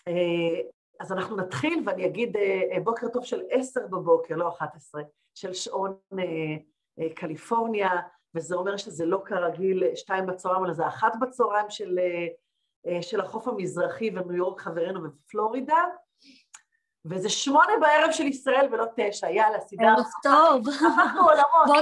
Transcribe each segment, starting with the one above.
אז אנחנו נתחיל ואני אגיד בוקר טוב של 10 בבוקר, לא 11, של שעון קליפורניה, וזה אומר שזה לא כרגיל 2 בצהריים, אלא זה 1 בצהריים של החוף המזרחי וניו יורק חברנו בפלורידה, וזה 8 בערב של ישראל ולא 9, יאללה, סידר. ערב טוב. הפכנו עולמות.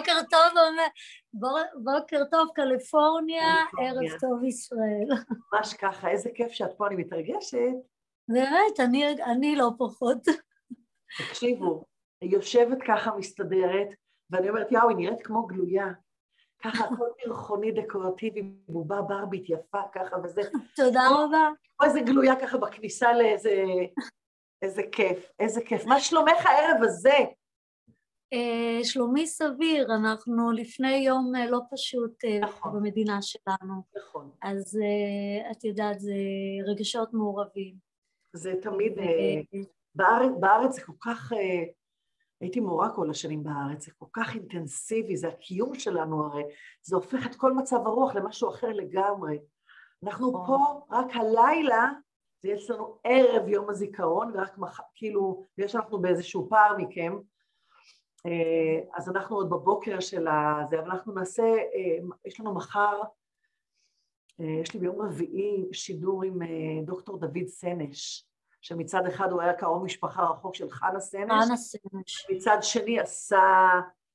בוקר טוב קליפורניה, ערב טוב ישראל. ממש ככה, איזה כיף שאת פה, אני מתרגשת. באמת, אני לא פחות. תקשיבו, היא יושבת ככה מסתדרת, ואני אומרת, יאו, היא נראית כמו גלויה. ככה, הכל פרחוני, דקורטיבי, בובה ברבית יפה ככה, וזה... תודה רבה. או איזה גלויה ככה בכניסה לאיזה... איזה כיף, איזה כיף. מה שלומך הערב הזה? שלומי סביר, אנחנו לפני יום לא פשוט נכון. במדינה שלנו. נכון. אז את יודעת, זה רגשות מעורבים. זה תמיד... בארץ זה כל כך... הייתי מורה כל השנים בארץ, זה כל כך אינטנסיבי, זה הקיום שלנו הרי, זה הופך את כל מצב הרוח למשהו אחר לגמרי. אנחנו פה רק הלילה, זה יש לנו ערב יום הזיכרון, ורק כאילו, ויש אנחנו באיזשהו פער מכם, אז אנחנו עוד בבוקר של זה, אבל אנחנו נעשה, יש לנו מחר, יש לי ביום רביעי שידור עם דוקטור דוד סנש, שמצד אחד הוא היה קרוב משפחה רחוק של חנה סנש, מצד שני עשה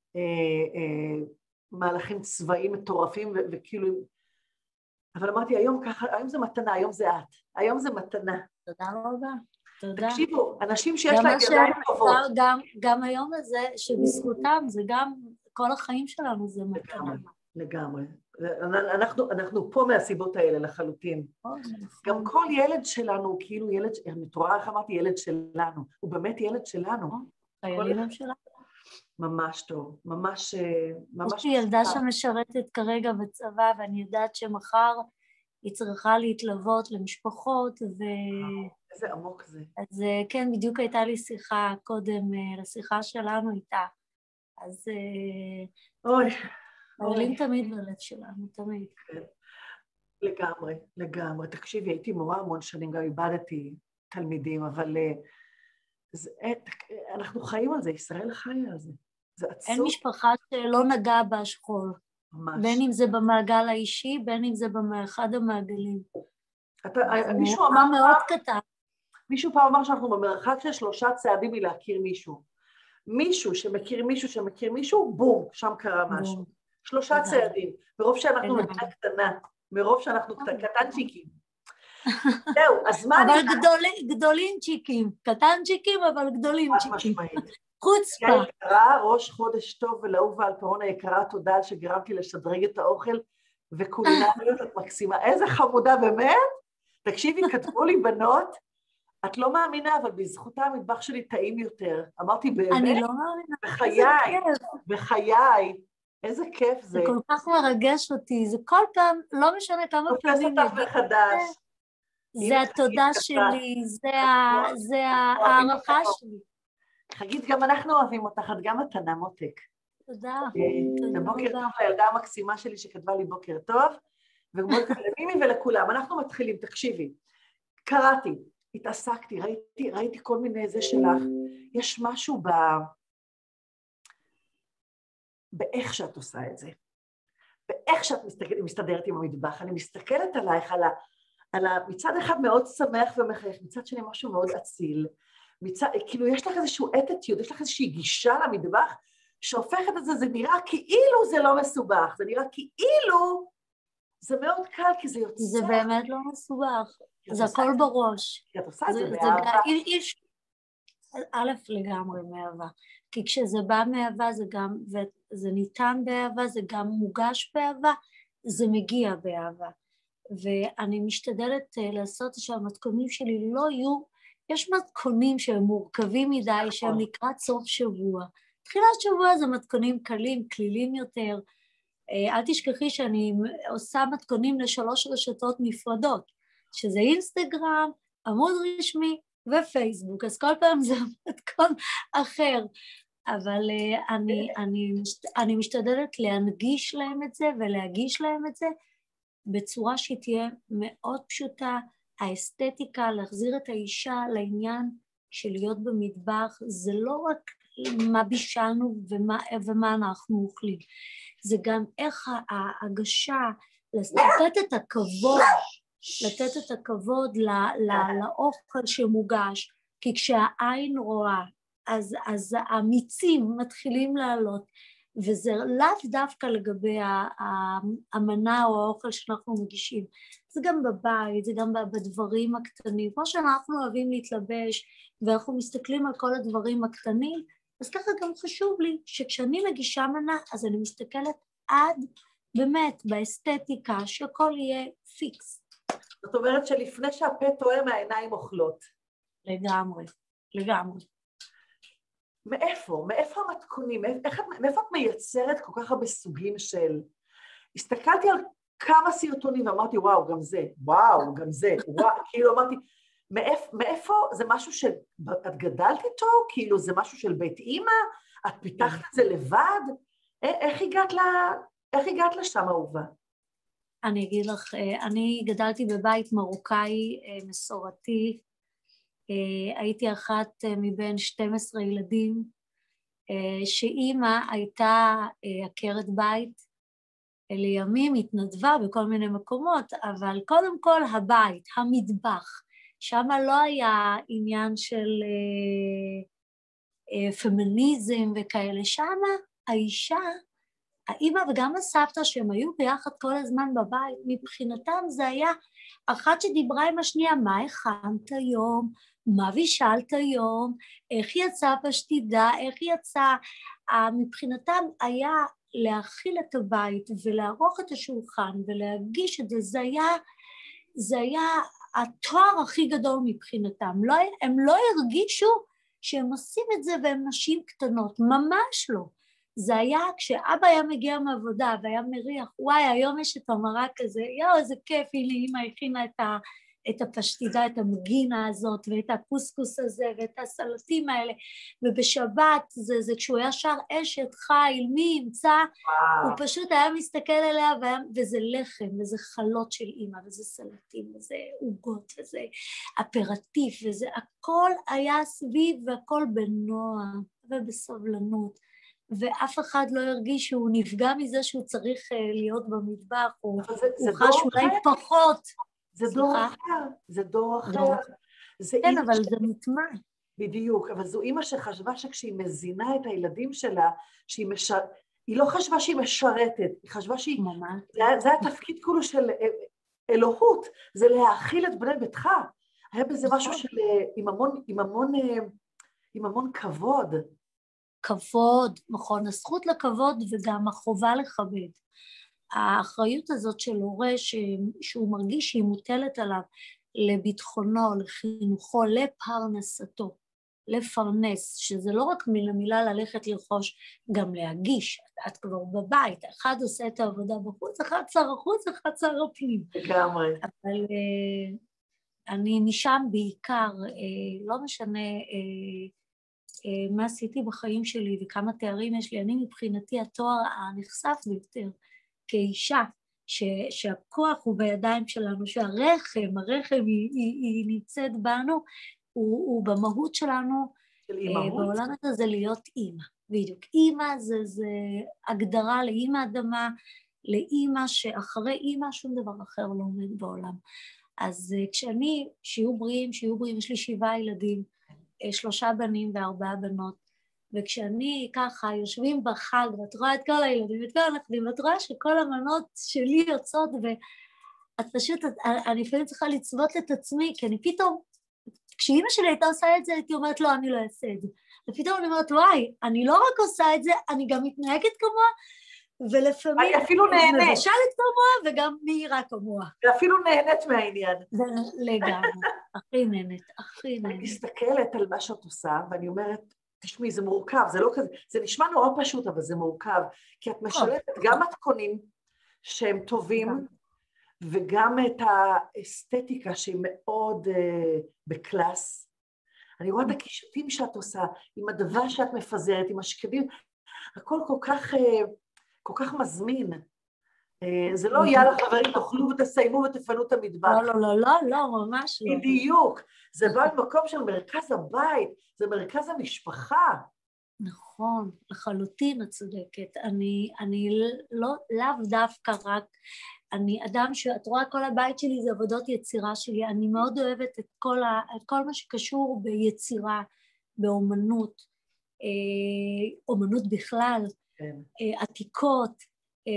מהלכים צבאיים מטורפים וכאילו, אבל אמרתי היום ככה, היום זה מתנה, היום זה את, היום זה מתנה. תודה רבה, תודה. תקשיבו, אנשים שיש להם ידיים טובות. גם היום הזה שבזכותם זה גם, כל החיים שלנו זה מתנה. לגמרי. אנחנו פה מהסיבות האלה לחלוטין. גם כל ילד שלנו הוא כאילו ילד, אני תוראה איך אמרתי ילד שלנו, הוא באמת ילד שלנו. הילדים שלנו. ממש טוב, ממש... יש לי ילדה שמשרתת כרגע בצבא, ואני יודעת שמחר היא צריכה להתלוות למשפחות, איזה עמוק זה. אז כן, בדיוק הייתה לי שיחה קודם, לשיחה שלנו איתה. אז... אוי. עולים תמיד בלב שלנו, תמיד. לגמרי, לגמרי. תקשיבי, הייתי מורה המון שנים, גם איבדתי תלמידים, אבל אנחנו חיים על זה, ישראל חיה על זה. זה עצוב. אין משפחה שלא נגעה בשכול. ממש. בין אם זה במעגל האישי, בין אם זה באחד המעגלים. מישהו אמר מאוד קטן. מישהו פעם אמר שאנחנו במרחק של 3 צעדים מלהכיר מישהו. מישהו שמכיר מישהו שמכיר מישהו, בום, שם קרה משהו. 3 צעדים, מרוב שאנחנו מדינה קטנה, מרוב שאנחנו קטנצ'יקים. זהו, אז מה אבל גדולים צ'יקים, קטנצ'יקים אבל גדולים צ'יקים. חוצפה. יקרה, ראש חודש טוב ולאהובה על פירון היקרה, תודה על שגרמתי לשדרג את האוכל, וקולינריות את מקסימה. איזה חמודה באמת? תקשיבי, כתבו לי בנות, את לא מאמינה, אבל בזכותה המטבח שלי טעים יותר. אמרתי באמת, אני לא מאמינה. בחיי. איזה כיף זה. זה כל כך מרגש אותי, זה כל פעם, לא משנה כמה פעמים. תופס אותך מחדש. זה התודה שלי, זה הערכה שלי. חגית, גם אנחנו אוהבים אותך, את גם מתנה מותק. תודה. ובוקר טוב לילדה המקסימה שלי שכתבה לי בוקר טוב, ובוקר למימי ולכולם. אנחנו מתחילים, תקשיבי. קראתי, התעסקתי, ראיתי כל מיני זה שלך. יש משהו באיך שאת עושה את זה, באיך שאת מסתדרת עם המטבח. אני מסתכלת עלייך, מצד אחד מאוד שמח ומחייך, מצד שני משהו מאוד אציל, כאילו יש לך איזשהו attitude, יש לך איזושהי גישה למטבח, שהופכת את זה, זה נראה כאילו זה לא מסובך, זה נראה כאילו, זה מאוד קל כי זה יוצא. זה באמת לא מסובך, זה הכל בראש. כי את עושה את זה באהבה. א' לגמרי מאהבה, כי כשזה בא מאהבה זה גם, וזה ניתן באהבה, זה גם מוגש באהבה, זה מגיע באהבה. ואני משתדלת לעשות שהמתכונים שלי לא יהיו, יש מתכונים שהם מורכבים מדי, שהם לקראת סוף שבוע. תחילת שבוע זה מתכונים קלים, כלילים יותר. אל תשכחי שאני עושה מתכונים ל3 רשתות נפרדות, שזה אינסטגרם, עמוד רשמי ופייסבוק, אז כל פעם זה מתכון אחר. אבל אני משתדלת להנגיש להם את זה ולהגיש להם את זה בצורה שהיא תהיה מאוד פשוטה, האסתטיקה, להחזיר את האישה לעניין של להיות במטבח, זה לא רק מה בישלנו ומה אנחנו אוכלים, זה גם איך ההגשה, לתת את הכבוד לאוכל שמוגש, כי כשהעין רואה, אז המיצים מתחילים לעלות, וזה לאו דווקא לגבי המנה או האוכל שאנחנו מגישים, זה גם בבית, זה גם בדברים הקטנים, כמו שאנחנו אוהבים להתלבש, ואנחנו מסתכלים על כל הדברים הקטנים, אז ככה גם חשוב לי שכשאני מגישה מנה, אז אני מסתכלת עד באמת באסתטיקה, שהכל יהיה פיקס. זאת אומרת שלפני שהפה טועה מהעיניים אוכלות. לגמרי, לגמרי. מאיפה המתכונים? מאיפה את מייצרת כל כך הרבה סוגים של... הסתכלתי על כמה סרטונים ואמרתי, וואו, גם זה, כאילו אמרתי, מאיפה זה משהו שאת גדלת איתו? כאילו זה משהו של בית אמא? את פיתחת את זה לבד? איך הגעת לשם, אהובה? אני אגיד לך, אני גדלתי בבית מרוקאי מסורתי, הייתי אחת מבין 12 ילדים, שאימא הייתה עקרת בית, לימים התנדבה בכל מיני מקומות, אבל קודם כל הבית, המטבח, שם לא היה עניין של פמיניזם וכאלה, שם האישה, האמא וגם הסבתא שהם היו ביחד כל הזמן בבית, מבחינתם זה היה אחת שדיברה עם השנייה, מה הכנת היום, מה בישלת היום, איך יצא פשטידה, איך יצא, מבחינתם היה להכיל את הבית ולערוך את השולחן ולהגיש את זה, זה היה התואר הכי גדול מבחינתם, הם לא הרגישו שהם עושים את זה והם נשים קטנות, ממש לא. זה היה כשאבא היה מגיע מעבודה והיה מריח, וואי, היום יש את המרק הזה, יאו, איזה כיף, הנה אמא הכינה את הפשטידה, את המגינה הזאת, ואת הקוסקוס הזה, ואת הסלטים האלה, ובשבת, זה כשהוא היה שר אשת, חיל, מי ימצא, הוא פשוט היה מסתכל אליה, וזה לחם, וזה חלות של אמא, וזה סלטים, וזה עוגות, וזה אפרטיף, וזה הכל היה סביב, והכל בנועם, ובסבלנות, ואף אחד לא הרגיש שהוא נפגע מזה שהוא צריך להיות במטבח, או הוא חש אולי פחות. זה דור אחר. כן, אבל זה מוטמע. בדיוק, אבל זו אמא שחשבה שכשהיא מזינה את הילדים שלה, היא לא חשבה שהיא משרתת, היא חשבה שהיא... זה התפקיד כולו של אלוהות, זה להאכיל את בני ביתך. היה בזה משהו של... עם המון כבוד. כבוד, נכון, הזכות לכבוד וגם החובה לכבד. האחריות הזאת של הורה שהוא מרגיש שהיא מוטלת עליו לביטחונו, לחינוכו, לפרנסתו, לפרנס, שזה לא רק מילה ללכת לרכוש, גם להגיש, את כבר בבית, אחד עושה את העבודה בחוץ, אחד שר החוץ, אחד שר הפנים. לגמרי. אבל אני משם בעיקר, לא משנה מה עשיתי בחיים שלי וכמה תארים יש לי, אני מבחינתי התואר הנחשף ביותר כאישה, שהכוח הוא בידיים שלנו, שהרחם היא נמצאת בנו, הוא במהות שלנו, בעולם הזה זה להיות אימא, בדיוק. אימא זה הגדרה לאימא אדמה, לאימא שאחרי אימא שום דבר אחר לא עומד בעולם. אז כשאני, שיהיו בריאים, יש לי 7 ילדים, 3 בנים ו4 בנות, וכשאני ככה יושבים בחג, ואת רואה את כל הילדים, את כל הנכדים, ואת רואה שכל המנות שלי יוצאות, ואת פשוט, אני לפעמים צריכה לצוות את עצמי, כי אני פתאום, כשאימא שלי הייתה עושה את זה, הייתי אומרת, לא, אני לא אעשה את זה. ופתאום אני אומרת, וואי, אני לא רק עושה את זה, אני גם מתנהגת כמוה, ולפעמים אני אפילו נהנית. מבשלת כמוה, וגם מהירה כמוה. ואפילו נהנית מהעניין. לגמרי, הכי נהנית. אני מסתכלת על מה שאת עושה, ואני אומרת, תשמעי, זה מורכב, זה לא כזה, זה נשמע נורא פשוט, אבל זה מורכב, כי את משלבת גם מתכונים שהם טובים, וגם את האסתטיקה שהיא מאוד בקלאס. אני רואה את הקישוטים שאת עושה, עם הדבר שאת מפזרת, עם השקדים, הכל כל כך מזמין. זה לא יאללה חברים, תאכלו ותסיימו ותפנו את המטבח. לא, לא, לא, לא, ממש לא. בדיוק, זה בא ממקום של מרכז הבית, זה מרכז המשפחה. נכון, לחלוטין את צודקת. אני לאו דווקא רק, אני אדם שאת רואה כל הבית שלי זה עבודות יצירה שלי, אני מאוד אוהבת את כל מה שקשור ביצירה, באומנות, אומנות בכלל, כן. עתיקות,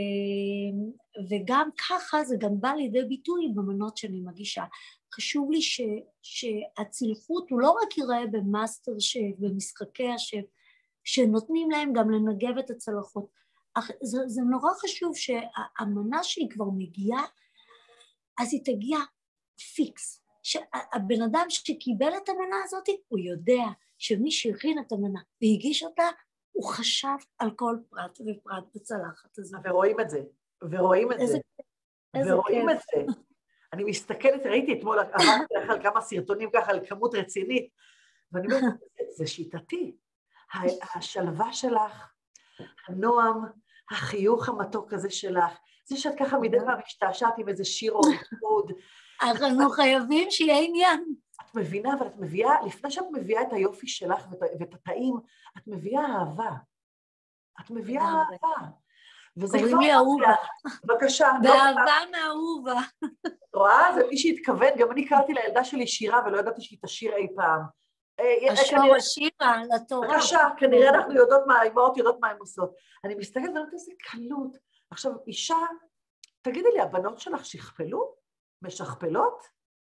וגם ככה זה גם בא לידי ביטוי במנות שאני מגישה. חשוב לי שהצלחות הוא לא רק ייראה במאסטר שף, במשחקי השף, שנותנים להם גם לנגב את הצלחות. זה נורא חשוב שהמנה שהיא כבר מגיעה, אז היא תגיע פיקס. שהבן אדם שקיבל את המנה הזאת, הוא יודע שמי שהכין את המנה והגיש אותה, הוא חשב על כל פרט ופרט בצלחת הזאת. ורואים את זה, ורואים את זה. ורואים את זה. אני מסתכלת, ראיתי אתמול, עברתי לך על כמה סרטונים ככה, על כמות רצינית, ואני אומרת, זה שיטתי. השלווה שלך, הנועם, החיוך המתוק הזה שלך, זה שאת ככה מדי פעם משתעשעת עם איזה שיר או ריקוד. אנחנו חייבים שיהיה עניין. את מבינה, אבל את מביאה, לפני שאת מביאה את היופי שלך ואת הטעים, את מביאה אהבה. את מביאה אהבה. קוראים לי אהובה. בבקשה. באהבה מאהובה. רואה? זה מי שהתכוון, גם אני קראתי לילדה שלי שירה ולא ידעתי שהיא תשיר אי פעם. השור השירה, לתורה. בבקשה, כנראה אנחנו יודעות מה, האימהות יודעות מה הן עושות. אני מסתכלת ואומרת איזה קלות. עכשיו, אישה, תגידי לי, הבנות שלך שכפלו? משכפלות?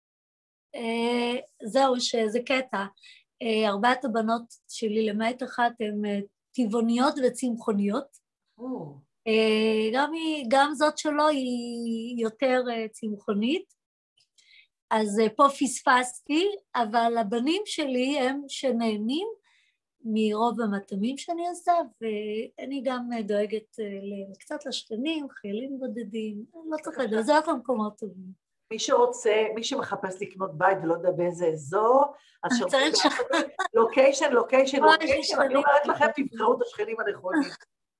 זהו, שזה קטע. 4 הבנות שלי, למעט אחת, הן טבעוניות וצמחוניות. גם זאת שלו היא יותר צמחונית. אז פה פספסתי, אבל הבנים שלי הם שנהנים מרוב המטעמים שאני עושה, ואני גם דואגת קצת לשכנים, חיילים בודדים, לא צריך לדעת, זה רק למקומות טובים. מי שרוצה, מי שמחפש לקנות בית ולא יודע באיזה אזור, אז לוקיישן, אני אומרת לכם, תבחרו את השכנים הנכונים.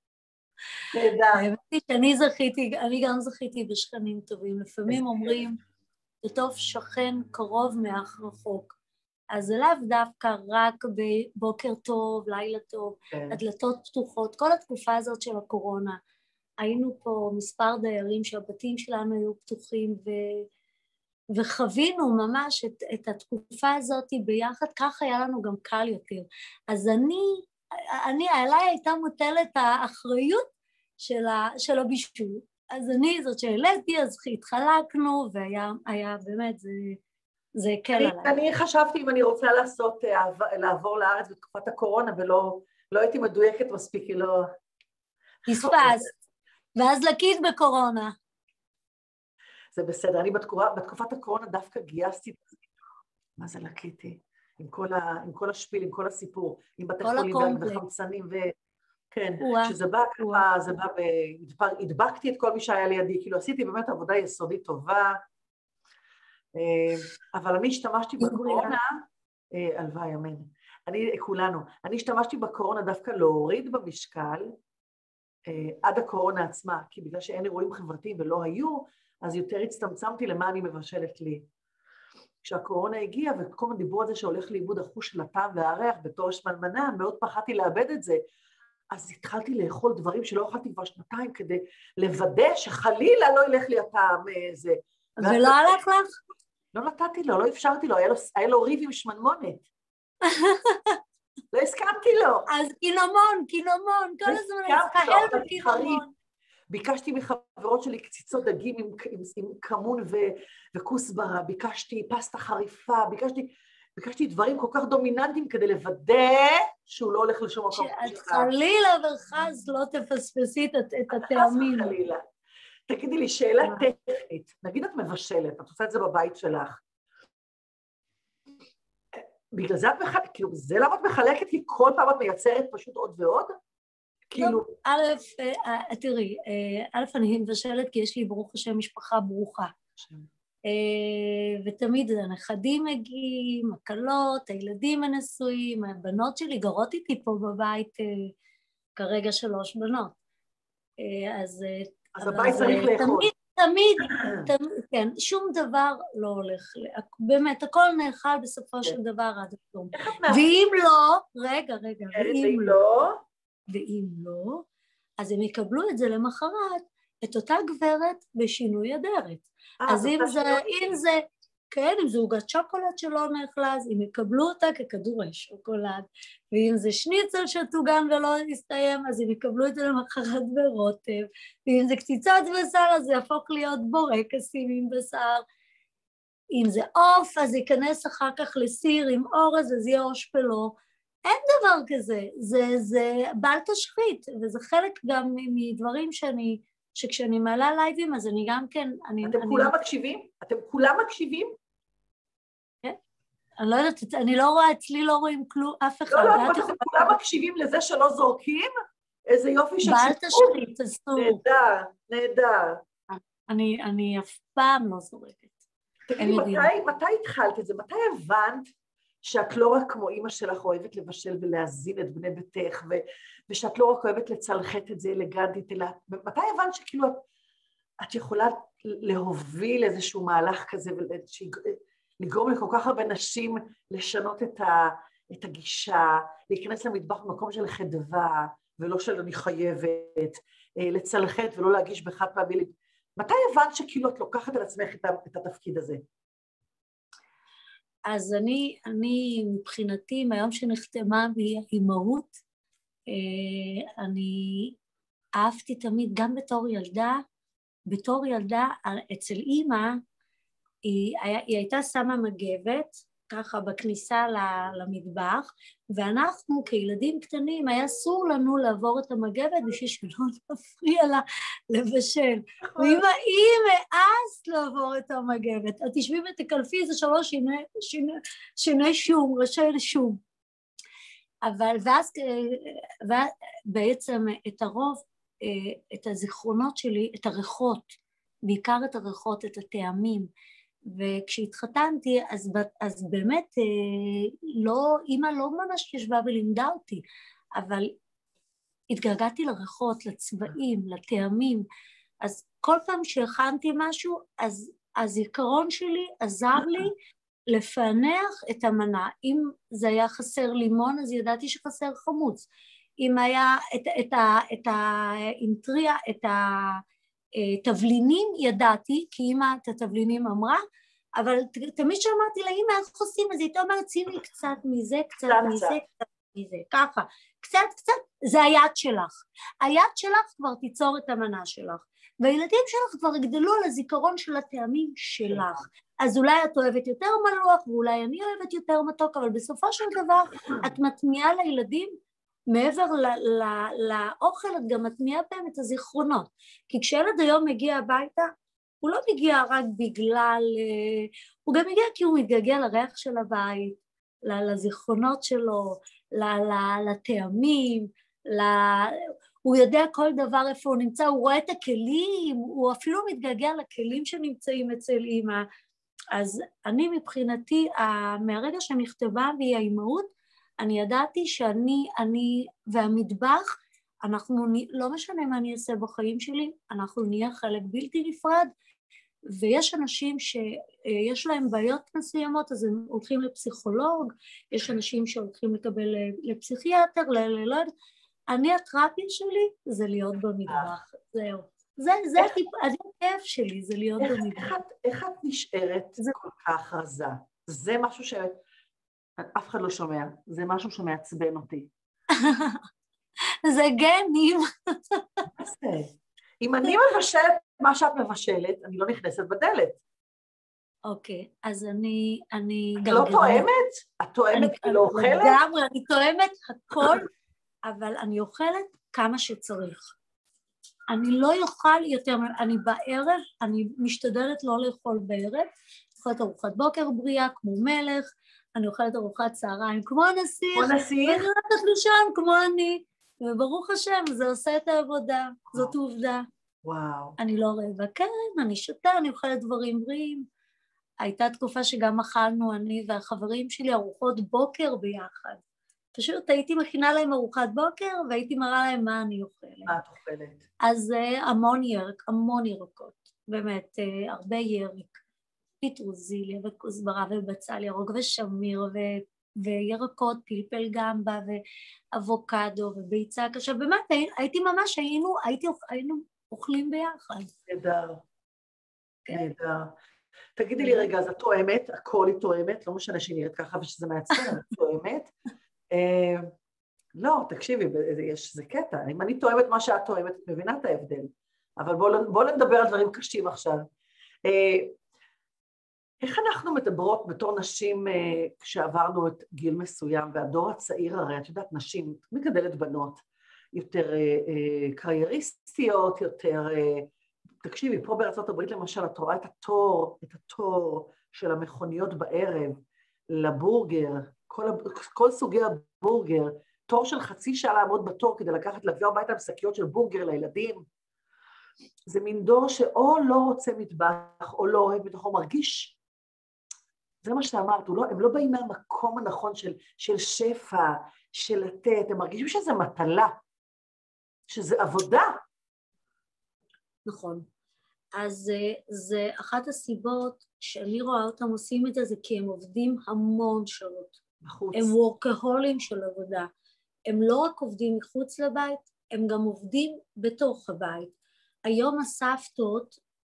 האמת היא שאני זכיתי, אני גם זכיתי בשכנים טובים, לפעמים אומרים, זה טוב שכן קרוב מאח רחוק, אז זה לאו דווקא רק בבוקר טוב, לילה טוב, הדלתות פתוחות, כל התקופה הזאת של הקורונה, היינו פה מספר דיירים שהבתים שלנו היו פתוחים, וחווינו ממש את התקופה הזאת ביחד, כך היה לנו גם קל יותר. אז עליי הייתה מוטלת האחריות של הבישול, אז אני זאת שהעליתי, אז התחלקנו, והיה באמת, זה הקל עליי. אני חשבתי אם אני רוצה לעבור לארץ בתקופת הקורונה, ולא הייתי מדויקת מספיק, כי לא... פספסת, ואז לקית בקורונה. זה בסדר, אני בתקופת הקורונה דווקא גייסתי, מה זה לקיתי? עם כל השפיל, עם כל הסיפור, עם בתי חולים וחמצנים כן, שזה בא ככה, זה בא הדבקתי את כל מי שהיה לידי, כאילו עשיתי באמת עבודה יסודית טובה, אבל אני השתמשתי בקורונה, הלוואי אמן, אני השתמשתי בקורונה דווקא להוריד במשקל, עד הקורונה עצמה, כי בגלל שאין אירועים חברתיים ולא היו, אז יותר הצטמצמתי למה אני מבשלת לי. כשהקורונה הגיעה, וכל מיני דיבור על זה שהולך לאיבוד החוש של הטעם והריח בתור שמנמנה, מאוד פחדתי לאבד את זה, אז התחלתי לאכול דברים שלא אכלתי כבר 2 כדי לוודא שחלילה לא ילך לי הטעם זה. ולא הלך לך? לא נתתי לו, לא אפשרתי לו, היה לו ריב עם שמנמונת. לא הסכמתי לו. אז קינומון, כל הזמן הסכהל בקינומון. ביקשתי מחברות שלי קציצות דגים עם כמון וכוסברה, ביקשתי פסטה חריפה, ביקשתי דברים כל כך דומיננטיים כדי לוודא שהוא לא הולך לשום מקום. שאת חלילה וחס לא תפספסי את הטעמים. חלילה. תגידי לי, שאלה טכנית, נגיד את מבשלת, את עושה את זה בבית שלך. בגלל זה את מחלקת, כאילו, זה למה את מחלקת, כי כל פעם את מייצרת פשוט עוד ועוד? כאילו... תראי, אני מבשלת כי יש לי ברוך השם משפחה ברוכה. ותמיד הנכדים מגיעים, הקלות, הילדים הנשואים, הבנות שלי גרות איתי פה בבית כרגע 3 בנות. אז אז הבית צריך לאכול. תמיד, כן, שום דבר לא הולך, באמת, הכל נאכל בסופו של דבר עד התום. ואם לא, רגע, ואם לא, אז הם יקבלו את זה למחרת, את אותה גברת בשינוי אדרת. אז אם זה, כן, אם זה עוגת שוקולד שלא נאכלה, אז הם יקבלו אותה ככדורי שוקולד, ואם זה שניצל שטוגן ולא יסתיים, אז הם יקבלו את זה למחרת ברוטב, ואם זה קציצות בשר, אז זה יהפוך להיות בורקסים עם בשר, אם זה עוף, אז ייכנס אחר כך לסיר עם אורז, אז יהיה אושפלו, אין דבר כזה, זה בל תשחית, וזה חלק גם מדברים שכשאני מעלה לייבים, אז אני גם כן... אתם כולם מקשיבים? אתם כולם מקשיבים? כן. אני לא יודעת, אני לא רואה, אצלי לא רואים כלום, אף אחד. לא, אתם כולם מקשיבים לזה שלא זורקים? איזה יופי של בל תשחית, אסור. נהדר. אני אף פעם לא זורקת. תגידי, מתי התחלת את זה? מתי הבנת שאת לא רק כמו אמא שלך אוהבת לבשל ולהזין את בני ביתך, ושאת לא רק אוהבת לצלחת את זה אלגנטית, אלא מתי הבנת שכאילו את יכולה להוביל איזשהו מהלך כזה, לגרום לכל כך הרבה נשים לשנות את הגישה, להיכנס למטבח במקום של חדווה, ולא של אני חייבת, לצלחת ולא להגיש בחד פעמי. מתי הבנת שכאילו את לוקחת על עצמך את התפקיד הזה? אז אני מבחינתי, מהיום שנחתמה בי האימהות, אני אהבתי תמיד, גם בתור ילדה אצל אימא, היא הייתה שמה מגבת, ככה בכניסה למטבח, ואנחנו כילדים קטנים, היה אסור לנו לעבור את המגבת בשביל שלא נפריע לה לבשל. ואמא, העזת לעבור את המגבת, את תשבי ותקלפי איזה 3 שיני שום, ראשי שום. אבל ואז בעצם את הרוב, את הזיכרונות שלי, את הריחות, בעיקר את הריחות, את הטעמים, וכשהתחתנתי, אז באמת אמא לא ממש ישבה ולימדה אותי, אבל התגעגעתי לריחות, לצבעים, לטעמים, אז כל פעם שהכנתי משהו, אז הזיכרון שלי עזר לי לפענח את המנה. אם זה היה חסר לימון, אז ידעתי שחסר חמוץ. אם היה את האינטריה, את התבלינים, ידעתי, כי אמא את התבלינים אמרה, אבל תמיד שאמרתי לה, אמא, איך עושים? אז היא הייתה אומרת, שימי קצת מזה, קצת מזה, קצת מזה, ככה. קצת, זה היד שלך. היד שלך כבר תיצור את המנה שלך. והילדים שלך כבר גדלו על הזיכרון של הטעמים שלך. אז אולי את אוהבת יותר מלוח, ואולי אני אוהבת יותר מתוק, אבל בסופו של דבר את מטמיעה לילדים, מעבר לאוכל, את גם מטמיעה בהם את הזיכרונות. כי כשילד היום מגיע הביתה, הוא לא מגיע רק בגלל, הוא גם מגיע כי הוא מתגעגע לריח של הבית, לזיכרונות שלו, לטעמים, הוא יודע כל דבר איפה הוא נמצא, הוא רואה את הכלים, הוא אפילו מתגעגע לכלים שנמצאים אצל אמא. אז אני מבחינתי, מהרגע שנכתבה בי האימהות, אני ידעתי שאני והמטבח, אנחנו לא משנה מה אני אעשה בחיים שלי, אנחנו נהיה חלק בלתי נפרד, ויש אנשים שיש להם בעיות מסוימות, אז הם הולכים לפסיכולוג, יש אנשים שהולכים לקבל לפסיכיאטר, אני התרפיה שלי זה להיות במטבח, זהו. זה הכיף שלי, זה להיות במטבח. איך את נשארת כל כך רזה? זה משהו שאף אחד לא שומע, זה משהו שמעצבן אותי. זה גנים. אם אני מבשלת מה שאת מבשלת, אני לא נכנסת בדלת. אוקיי, אז אני... את לא תואמת? את תואמת כי לא אוכלת? לגמרי, אני תואמת הכל, אבל אני אוכלת כמה שצריך. אני לא אוכל יותר, אני בערב, אני משתדלת לא לאכול בערב, אוכלת ארוחת בוקר בריאה כמו מלך, אני אוכלת ארוחת צהריים כמו נסיך, ואני הולכת לישון כמו אני, וברוך השם, זה עושה את העבודה, זאת עובדה. וואו. אני לא רעבה, כן, אני שותה, אני אוכלת דברים בריאים. הייתה תקופה שגם אכלנו, אני והחברים שלי, ארוחות בוקר ביחד. פשוט הייתי מכינה להם ארוחת בוקר, והייתי מראה להם מה אני אוכלת. מה את אוכלת? אז המון ירקות, באמת, הרבה ירק, פיטרוזיליה וכוסברה ובצל ירוק ושמיר וירקות, פלפל גמבה ואבוקדו וביצה קשה, באמת, הייתי ממש, היינו אוכלים ביחד. נהדר, נהדר. תגידי לי רגע, אז את תואמת, הכל היא תואמת, לא משנה שהיא נראית ככה ושזה מעצבן, את תואמת. לא, תקשיבי, זה קטע, אם אני תואמת מה שאת תואמת, את מבינה את ההבדל. אבל בואו נדבר על דברים קשים עכשיו. איך אנחנו מדברות בתור נשים כשעברנו את גיל מסוים, והדור הצעיר הרי, את יודעת, נשים, מגדלת בנות, יותר קרייריסטיות, יותר... תקשיבי, פה בארצות הברית למשל, את רואה את התור של המכוניות בערב, לבורגר, כל סוגי הבורגר, תור של חצי שעה לעמוד בתור כדי להביא הביתה שקיות של בורגר לילדים. זה מין דור שאו לא רוצה מטבח, או לא אוהב מתוכו מרגיש. זה מה שאמרת, הם לא באים מהמקום הנכון של שפע, של לתת, הם מרגישים שזה מטלה, שזה עבודה. נכון. אז זה אחת הסיבות שאני רואה אותם עושים את זה כי הם עובדים המון שעות. בחוץ. הם וורקהולים של עבודה. הם לא רק עובדים מחוץ לבית, הם גם עובדים בתוך הבית. היום הסבתות,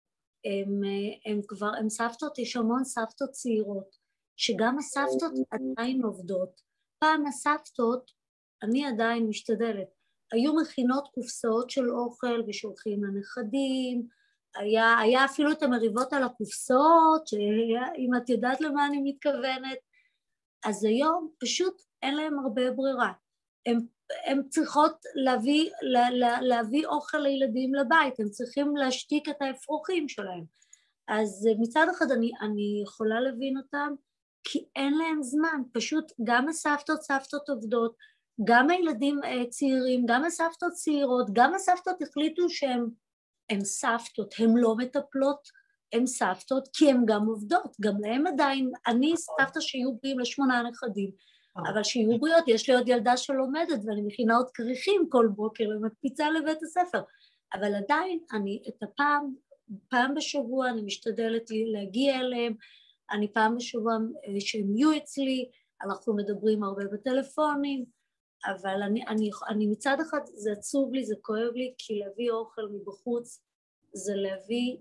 הם סבתות, יש המון סבתות צעירות, שגם הסבתות עדיין עובדות. פעם הסבתות, אני עדיין משתדלת, היו מכינות קופסאות של אוכל ושולחים לנכדים, היה אפילו את המריבות על הקופסאות, אם את יודעת למה אני מתכוונת, אז היום פשוט אין להם הרבה ברירה. הם צריכות להביא אוכל לילדים לבית, הם צריכים להשתיק את האפרוחים שלהם. אז מצד אחד אני יכולה להבין אותם, כי אין להם זמן, פשוט גם הסבתות עובדות, גם הילדים צעירים, גם הסבתות צעירות, גם הסבתות החליטו שהן סבתות, הן לא מטפלות, הן סבתות, כי הן גם עובדות, גם להם עדיין, אני סבתא שיהיו בריאים ל8 נכדים, אבל שיהיו בריאות, יש לי עוד ילדה שלומדת, ואני מכינה עוד כריכים כל בוקר, ומקפיצה לבית הספר, אבל עדיין, את פעם בשבוע אני משתדלת להגיע אליהם, אני פעם בשבוע שהם יהיו אצלי, אנחנו מדברים הרבה בטלפונים, אבל אני מצד אחד, זה עצוב לי, זה כואב לי, כי להביא אוכל מבחוץ, זה להביא,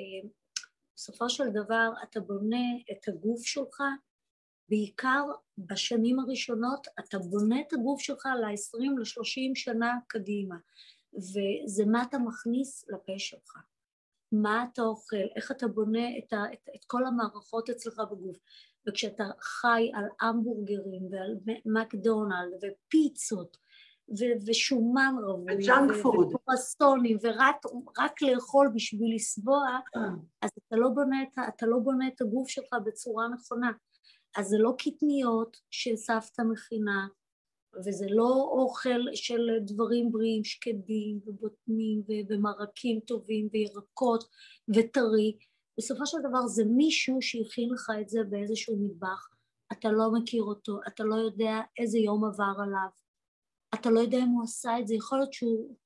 בסופו של דבר, אתה בונה את הגוף שלך, בעיקר בשנים הראשונות, אתה בונה את הגוף שלך ל-20, ל-30 שנה קדימה, וזה מה אתה מכניס לפה שלך. מה אתה אוכל, איך אתה בונה את כל המערכות אצלך בגוף, וכשאתה חי על המבורגרים ועל מקדונלד ופיצות ושומן רווי ופרסטונים ורק לאכול בשביל לסבוע, אז אתה לא בונה את הגוף שלך בצורה נכונה. אז זה לא קטניות שסבתא מכינה, וזה לא אוכל של דברים בריאים, שקדים ובוטנים ומרקים טובים וירקות וטרי. בסופו של דבר זה מישהו שהכין לך את זה באיזשהו מטבח, אתה לא מכיר אותו, אתה לא יודע איזה יום עבר עליו, אתה לא יודע אם הוא עשה את זה, יכול להיות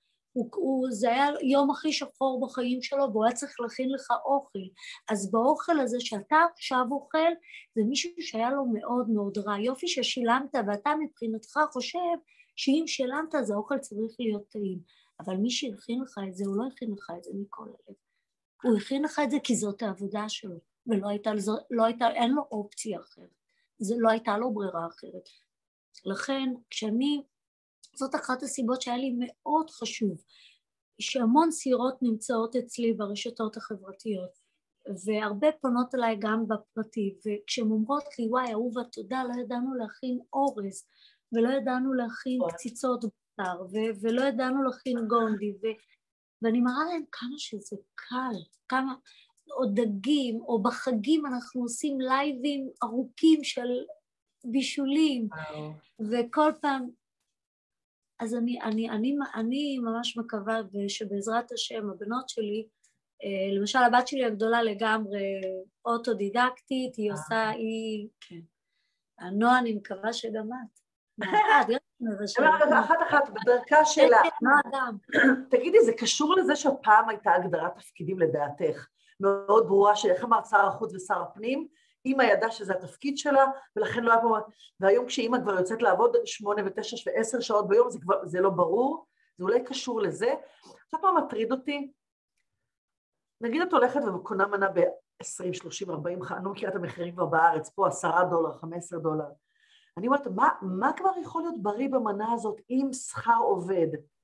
זה היה יום הכי שחור בחיים שלו, והוא היה צריך להכין לך אוכל, אז באוכל הזה שאתה עכשיו אוכל, זה מישהו שהיה לו מאוד מאוד רע, יופי ששילמת, ואתה מבחינתך חושב שאם שילמת אז האוכל צריך להיות טעים, אבל מי שהכין לך את זה, הוא לא הכין לך את זה מכל הלב, הוא הכין לך את זה כי זאת העבודה שלו, אין לו אופציה אחרת, לא הייתה לו ברירה אחרת. לכן, זאת אחת הסיבות שהיה לי מאוד חשוב, שהמון צעירות נמצאות אצלי ברשתות החברתיות, והרבה פונות אליי גם בפרטי, וכשהן אומרות לי, וואי, אהובה, תודה, לא ידענו להכין אורז, ולא ידענו להכין קציצות בשר, ולא ידענו להכין גונדי, ואני מראה להם כמה שזה קל, כמה, או דגים, או בחגים אנחנו עושים לייבים ארוכים של בישולים, וכל פעם, אז אני ממש מקווה שבעזרת השם, הבנות שלי, למשל הבת שלי הגדולה לגמרי אוטודידקטית, היא עושה, כן. הנועה, אני מקווה שגם את. אחת בדרכה שלה. לא אדם. תגידי, זה קשור לזה שפעם הייתה הגדרת תפקידים לדעתך, מאוד ברורה, שאיך אמרת שר החוץ ושר הפנים, אמא ידעה שזה התפקיד שלה, ולכן לא היה פה, והיום כשאמא כבר יוצאת לעבוד 8 ו9 ו10 שעות ביום, זה לא ברור, זה אולי קשור לזה. עכשיו מה מטריד אותי? נגיד את הולכת וקונה מנה ב-20, 30, 40, אני לא מכירה את המחירים כבר בארץ, פה $10, $15. אני אומרת, מה כבר יכול להיות בריא במנה הזאת עם שכר עובד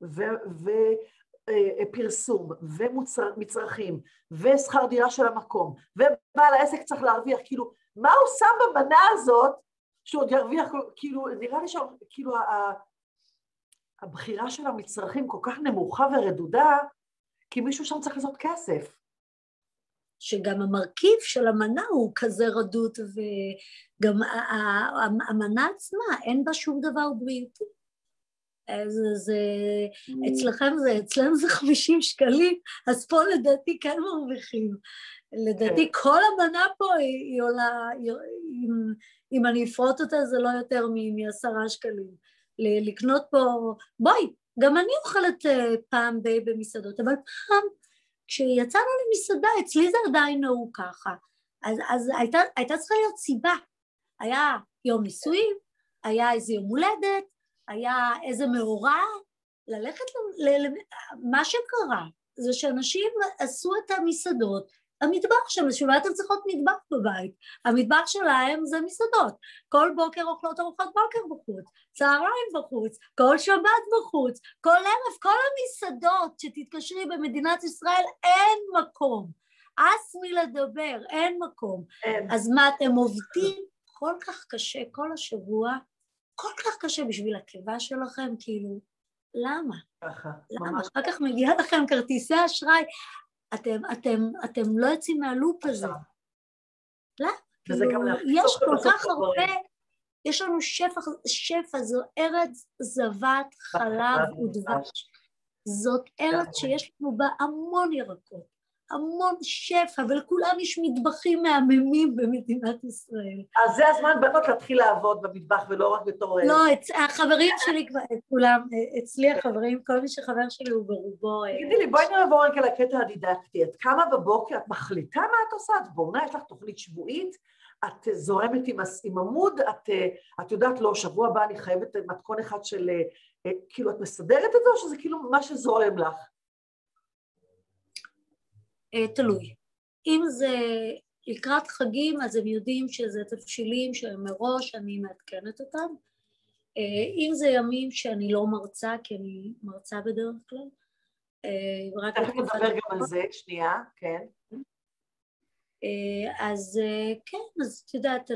ופרסום ומצרכים ושכר דירה של המקום, ובעל העסק צריך להרוויח, כאילו, מה הוא שם במנה הזאת שעוד ירוויח, כאילו, נראה לי כאילו הבחירה של המצרכים כל כך נמוכה ורדודה, כי מישהו שם צריך לעשות כסף. שגם המרכיב של המנה הוא כזה רדוד, וגם המנה עצמה אין בה שום דבר בריאותי. אצלנו זה 50 שקלים, אז פה לדעתי כן מרוויחים. לדעתי כל המנה פה היא עולה, אם אני אפרוט אותה זה לא יותר מ10 שקלים. לקנות פה, בואי, גם אני אוכלת פעם במסעדות, אבל פעם, כשיצאנו למסעדה, אצלי זה עדיין נהוג ככה, אז הייתה צריכה להיות סיבה, היה יום נישואים, היה איזה יום הולדת, היה איזה מאורע, ללכת, מה שקרה, זה שאנשים עשו את המסעדות, המטבח שלהם, שבאמת אתם צריכות מטבח בבית, המטבח שלהם זה מסעדות, כל בוקר אוכלות ארוחת בוקר בחוץ, צהריים בחוץ, כל שבת בחוץ, כל ערב, כל המסעדות שתתקשרי במדינת ישראל, אין מקום, אס מלדבר, אין מקום, אז מה אתם עובדים כל כך קשה כל השבוע, כל כך קשה בשביל הקיבה שלכם, כאילו, למה? למה? אחר כך מגיע לכם כרטיסי אשראי, אתם לא יוצאים מהלופ הזה. לא? יש כל כך הרבה, יש לנו שפע, זו ארץ זבת חלב ודבש. זאת ארץ שיש לנו בה המון ירקות, המון שפע, ולכולם יש מטבחים מהממים במדינת ישראל. אז זה הזמן בנות להתחיל לעבוד במטבח, ולא רק בתור... לא, החברים שלי כבר, כולם, אצלי החברים, כל מי שחבר שלי הוא ברובו... תגידי לי, בואי נעבור רגע לקטע הדידקטי. את קמה בבוקר, את מחליטה מה את עושה? את בונה, יש לך תוכנית שבועית, את זורמת עם עמוד, את יודעת, לא, שבוע הבא אני חייבת מתכון אחד של... כאילו, את מסדרת את זה, או שזה כאילו מה שזורם לך? תלוי. אם זה לקראת חגים, אז הם יודעים שזה תבשילים שמראש אני מעדכנת אותם. אם זה ימים שאני לא מרצה, כי אני מרצה בדרך כלל. תכף נדבר גם על זה, שנייה, כן. אז כן, אז את יודעת,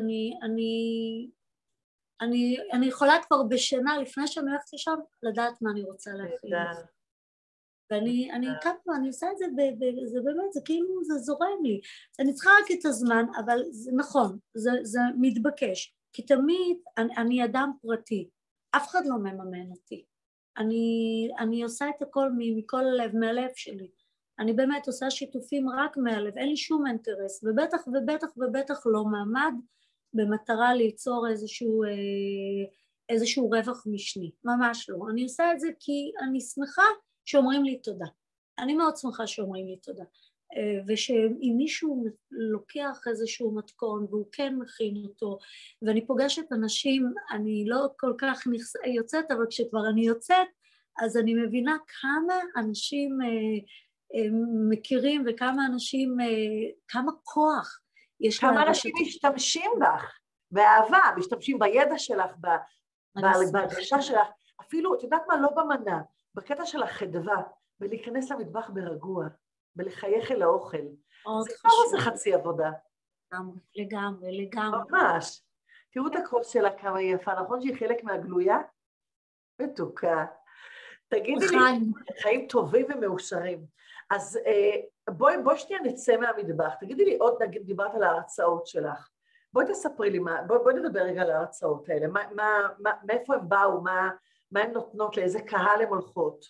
אני יכולה כבר בשינה, לפני שאני הולכת לשם, לדעת מה אני רוצה להכין. ואני כמה, אני עושה את זה, זה באמת, זה כאילו, זה זורם לי. אני צריכה רק את הזמן, אבל זה נכון, זה מתבקש. כי תמיד אני אדם פרטי, אף אחד לא מממן אותי. אני עושה את הכל מכל הלב, מהלב שלי. אני באמת עושה שיתופים רק מהלב, אין לי שום אינטרס, ובטח ובטח ובטח לא מעמד, במטרה ליצור איזשהו רווח משני, ממש לא. אני עושה את זה כי אני שמחה שאומרים לי תודה. אני מאוד שמחה שאומרים לי תודה. ושאם מישהו לוקח איזשהו מתכון והוא כן מכין אותו, ואני פוגשת אנשים, אני לא כל כך יוצאת, אבל כשכבר אני יוצאת, אז אני מבינה כמה אנשים מכירים וכמה אנשים, כמה כוח יש כמה אנשים משתמשים בך, באהבה, משתמשים בידע שלך, בהרגשה שלך, אפילו, את יודעת מה, לא במנה, בקטע של החדווה, ולהיכנס למטבח ברגוע, ולחייך אל האוכל. זה כבר עושה חצי עבודה. לגמרי, לגמרי. ממש. תראו את הכוס שלה כמה יפה, נכון שהיא חלק מהגלויה? מתוקה. תגידי לי, חיים טובים ומאושרים. אז בואי שנייה נצא מהמטבח. תגידי לי עוד, נגיד, דיברת על ההרצאות שלך. בואי תספרי לי, בואי נדבר רגע על ההרצאות האלה. מאיפה הם באו, מה הן נותנות, לאיזה קהל הן הולכות?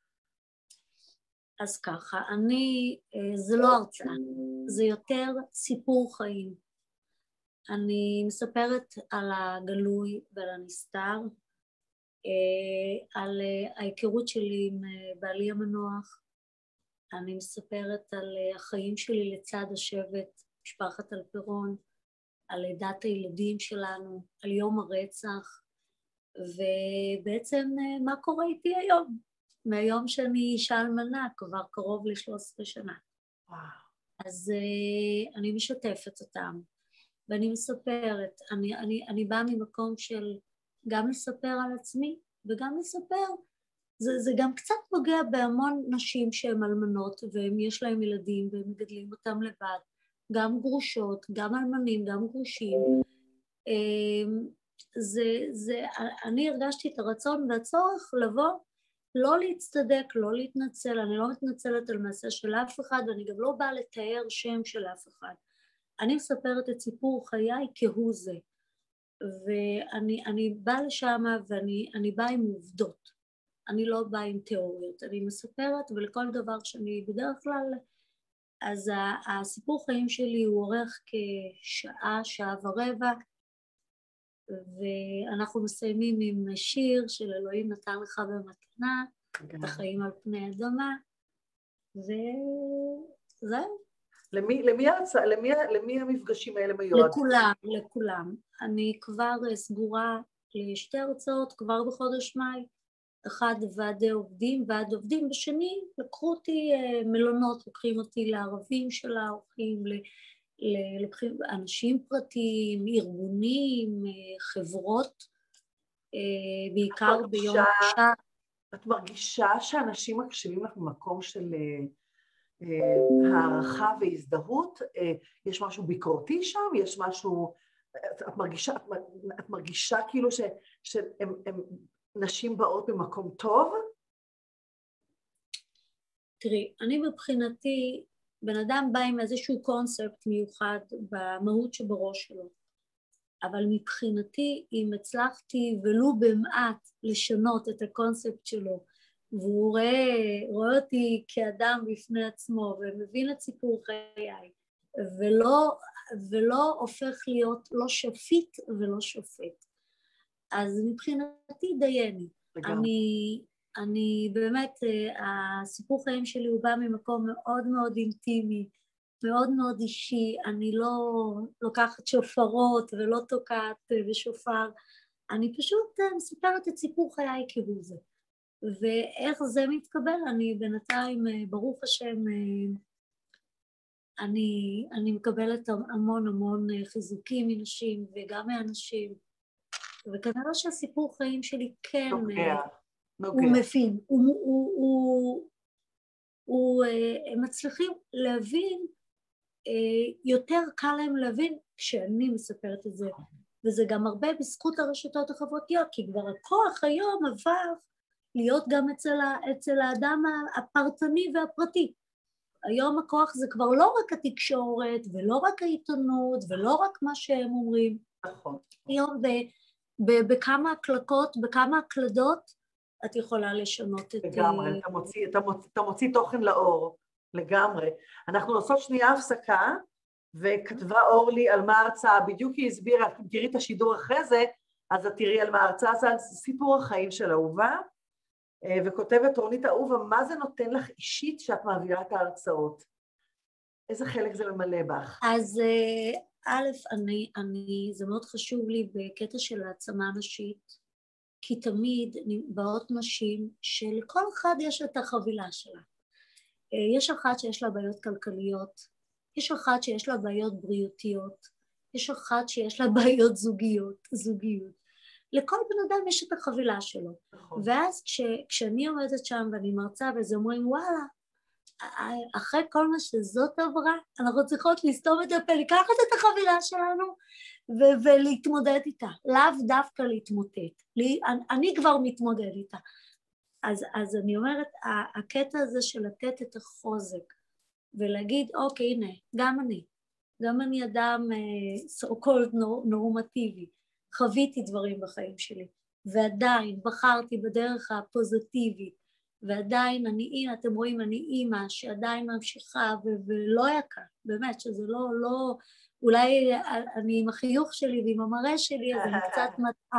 אז ככה, זה לא הרצאה, זה יותר סיפור חיים. אני מספרת על הגלוי ועל הנסתר, על ההיכרות שלי עם בעלי המנוח, אני מספרת על החיים שלי לצד השבט, משפחת אלפרון, על לידת הילדים שלנו, על יום הרצח, ובעצם מה קורה איתי היום, מהיום שאני אישה אלמנה, כבר קרוב ל13 שנה. אז אני משתפת אותם, ואני מספרת, אני באה ממקום של גם לספר על עצמי, וגם לספר, זה גם קצת פוגע בהמון נשים שהן אלמנות, והם יש להם ילדים, והם מגדלים אותם לבד, גם גרושות, גם אלמנים, גם גרושים. אני הרגשתי את הרצון והצורך לבוא, לא להצטדק, לא להתנצל, אני לא מתנצלת על מעשה של אף אחד, ואני גם לא באה לתאר שם של אף אחד. אני מספרת את סיפור חיי כהוא זה, ואני באה לשם ואני באה עם עובדות, אני לא באה עם תיאוריות, אני מספרת, ולכל דבר שאני בדרך כלל, אז הסיפור חיים שלי הוא אורך כשעה, שעה ורבע, ואנחנו מסיימים עם שיר של אלוהים נתן לך במתנה, את החיים על פני אדמה, וזהו. למי המפגשים האלה מיועד? לכולם. אני כבר סגורה לשתי הרצאות, כבר בחודש מאי, אחד ועד עובדים, בשני לקחו אותי מלונות, לוקחים אותי לערבים של האורחים, לוקחים אנשים פרטיים, ארגונים, חברות, בעיקר ביום אישה. את מרגישה שאנשים מקשיבים לך במקום של הערכה והזדהות? יש משהו ביקורתי שם? יש משהו... את מרגישה כאילו שהם נשים באות במקום טוב? תראי, אני מבחינתי, בן אדם בא עם איזשהו קונספט מיוחד במהות שבראש שלו, אבל מבחינתי אם הצלחתי ולו במעט לשנות את הקונספט שלו, והוא רואה אותי כאדם בפני עצמו ומבין את סיפור חיי, ולא הופך להיות לא שפיט ולא שופט, אז מבחינתי דייני. אני באמת, הסיפור חיים שלי הוא בא ממקום מאוד מאוד אינטימי, מאוד מאוד אישי, אני לא לוקחת שופרות ולא תוקעת בשופר, אני פשוט מספרת את סיפור חיי כהוא זה. ואיך זה מתקבל? אני בינתיים, ברוך השם, אני מקבלת המון חיזוקים מנשים וגם מאנשים, וכנראה שהסיפור חיים שלי כן הוא מבין, הם מצליחים להבין, יותר קל להם להבין כשאני מספרת את זה, וזה גם הרבה בזכות הרשתות החברתיות, כי כבר הכוח היום עבר להיות גם אצל האדם הפרטני והפרטי. היום הכוח זה כבר לא רק התקשורת ולא רק העיתונות ולא רק מה שהם אומרים. נכון. היום בכמה הקלקות, בכמה הקלדות, את יכולה לשנות את... לגמרי, אתה מוציא תוכן לאור, לגמרי. אנחנו עושות שנייה הפסקה, וכתבה אורלי על מה ההרצאה, בדיוק היא הסבירה, תראי את השידור אחרי זה, אז את תראי על מה ההרצאה, זה על סיפור החיים של אהובה, וכותבת רונית אהובה, מה זה נותן לך אישית שאת מעבירה את ההרצאות? איזה חלק זה ממלא בך? אז א', זה מאוד חשוב לי בקטע של העצמה נשית, כי תמיד באות נשים שלכל אחד יש את החבילה שלה. יש אחת שיש לה בעיות כלכליות, יש אחת שיש לה בעיות בריאותיות, יש אחת שיש לה בעיות זוגיות. לכל בן אדם יש את החבילה שלו. נכון. ואז כשאני עומדת שם ואני מרצה וזה אומרים וואלה, אחרי כל מה שזאת עברה, אנחנו צריכות לסתום את הפה, לקחת את החבילה שלנו ולהתמודד איתה, לאו דווקא להתמוטט, אני כבר מתמודד איתה. אז אני אומרת, הקטע הזה של לתת את החוזק, ולהגיד, אוקיי, הנה, גם אני אדם so called נורמטיבי, חוויתי דברים בחיים שלי, ועדיין בחרתי בדרך הפוזיטיבית, ועדיין הנה, אתם רואים, אני אימא שעדיין ממשיכה, ולא היה קל, באמת, שזה לא, אולי אני עם החיוך שלי ועם המראה שלי, אז אני קצת מטעה,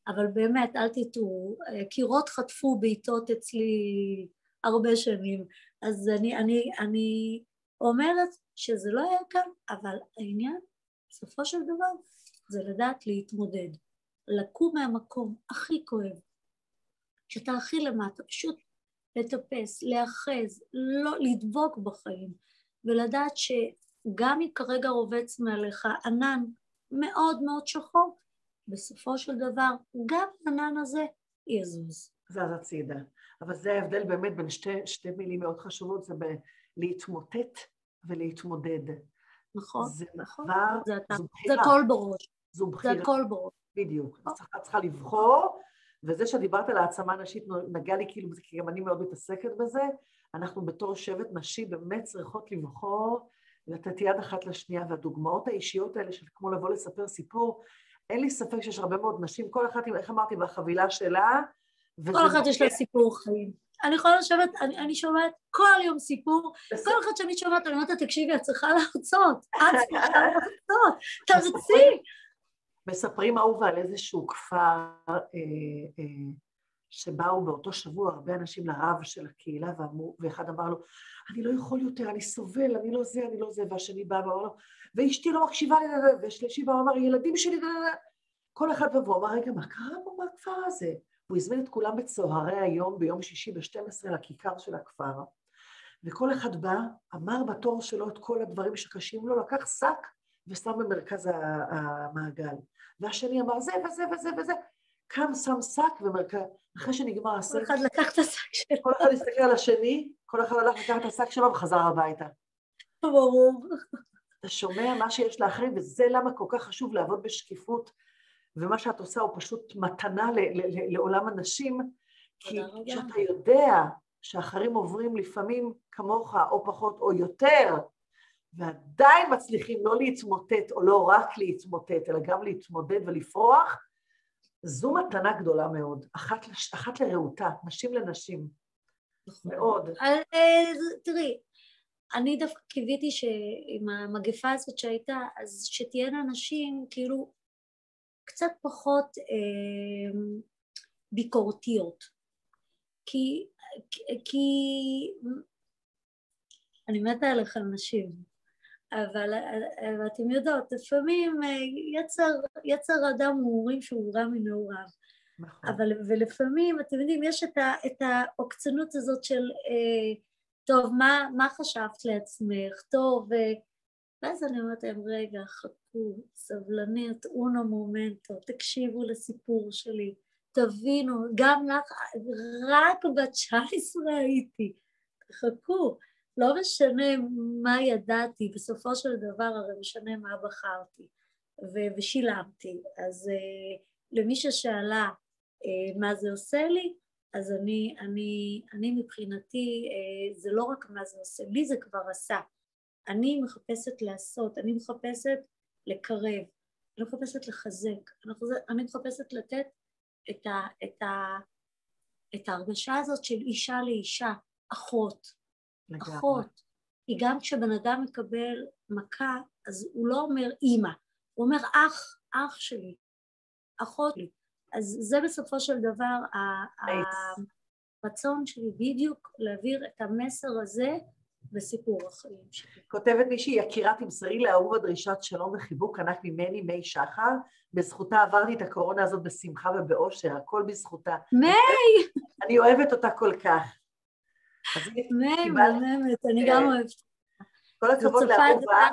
אבל באמת, אל תטעו, קירות חטפו בעיטות אצלי הרבה שנים, אז אני אומרת שזה לא היה כאן, אבל העניין, בסופו של דבר, זה לדעת להתמודד, לקום מהמקום הכי כואב, שאתה הכי למטה, פשוט לטפס, להאחז, לא לדבוק בחיים, ולדעת שגם אם כרגע רובץ מעליך ענן מאוד מאוד שחור, בסופו של דבר גם הענן הזה יזוז. זז הצידה. אבל זה ההבדל באמת בין שתי מילים מאוד חשובות, זה להתמוטט ולהתמודד. נכון, זה נכון. מעבר, זו בחירה. זה הכל בראש. זו בחירה. זה הכל בראש. בדיוק. את צריכה לבחור, וזה שדיברת על העצמה נשית נגע לי כאילו, כי גם אני מאוד מתעסקת בזה, אנחנו בתור שבט נשי באמת צריכות לבחור, לתת יד אחת לשנייה, והדוגמאות האישיות האלה של כמו לבוא לספר סיפור, אין לי ספק שיש הרבה מאוד נשים, כל אחת, איך אמרתי, בחבילה שלה, כל אחת יש לה סיפור חיים. אני יכולה לשבת, אני שומעת כל יום סיפור, כל אחת שאני שומעת, אני אומרת, תקשיבי, את צריכה להרצות, את צריכה להרצות, תרצי. מספרים אהובה על איזשהו כפר, שבאו באותו שבוע הרבה אנשים לרב של הקהילה, ואחד אמר לו, אני לא יכול יותר, אני סובל, אני לא זה, והשני בא ואמר לו, ואשתי לא מקשיבה לי, ושלישי בא ואמר, ילדים שלי, כל אחד בבוא, אמר, רגע, מה קרה פה בכפר הזה? הוא הזמין את כולם בצהרי היום, ביום שישי ב-12 לכיכר של הכפר, וכל אחד בא, אמר בתור שלו את כל הדברים שקשים לו, לקח שק ושם במרכז המעגל. והשני אמר זה וזה וזה וזה, קם שם שק במרכז, אחרי שנגמר השק, כל אחד לקח את השק שלו. כל אחד הסתכל על השני, כל אחד הלך לקח את השק שלו וחזר הביתה. ברור. אתה שומע מה שיש לאחרים, וזה למה כל כך חשוב לעבוד בשקיפות, ומה שאת עושה הוא פשוט מתנה לעולם הנשים, כי כשאתה יודע שאחרים עוברים לפעמים כמוך או פחות או יותר, ועדיין מצליחים לא להתמוטט, או לא רק להתמוטט, אלא גם להתמודד ולפרוח, זו מתנה גדולה מאוד, אחת לרעותה, נשים לנשים, מאוד. תראי, אני דווקא קיוויתי שעם המגפה הזאת שהייתה, אז שתהיינה נשים כאילו קצת פחות ביקורתיות, כי אני מתה עליכם נשים, אבל אתם יודעות, לפעמים יצר אדם הוא אומרים שהוא רע מנעוריו, ולפעמים אתם יודעים יש את העוקצנות הזאת של טוב, מה חשבת לעצמך, טוב, ואז אני אומרת להם רגע, חכו, סבלנית, אונו מומנטו, תקשיבו לסיפור שלי, תבינו, גם לך, רק ב-19 הייתי, חכו, לא משנה מה ידעתי, בסופו של דבר הרי משנה מה בחרתי ושילמתי, אז למי ששאלה מה זה עושה לי, אז אני מבחינתי, זה לא רק מה זה עושה, לי זה כבר עשה, אני מחפשת לעשות, אני מחפשת לקרב, אני מחפשת לחזק, אני מחפשת לתת את ההרגשה הזאת של אישה לאישה, אחות, אחות, כי גם כשבן אדם מקבל מכה, אז הוא לא אומר אימא, הוא אומר אח שלי, אחות לי, אז זה בסופו של דבר הרצון שלי בדיוק להעביר את המסר הזה בסיפור החיים שלי. כותבת מישהי, יקירה תמסרי לאהובה דרישת שלום וחיבוק ענק ממני, מי שחר, בזכותה עברתי את הקורונה הזאת בשמחה ובאושר, הכל בזכותה. מי! אני אוהבת אותה כל כך. מי, מהממת, אני גם אוהבת. כל הכבוד לאהובה,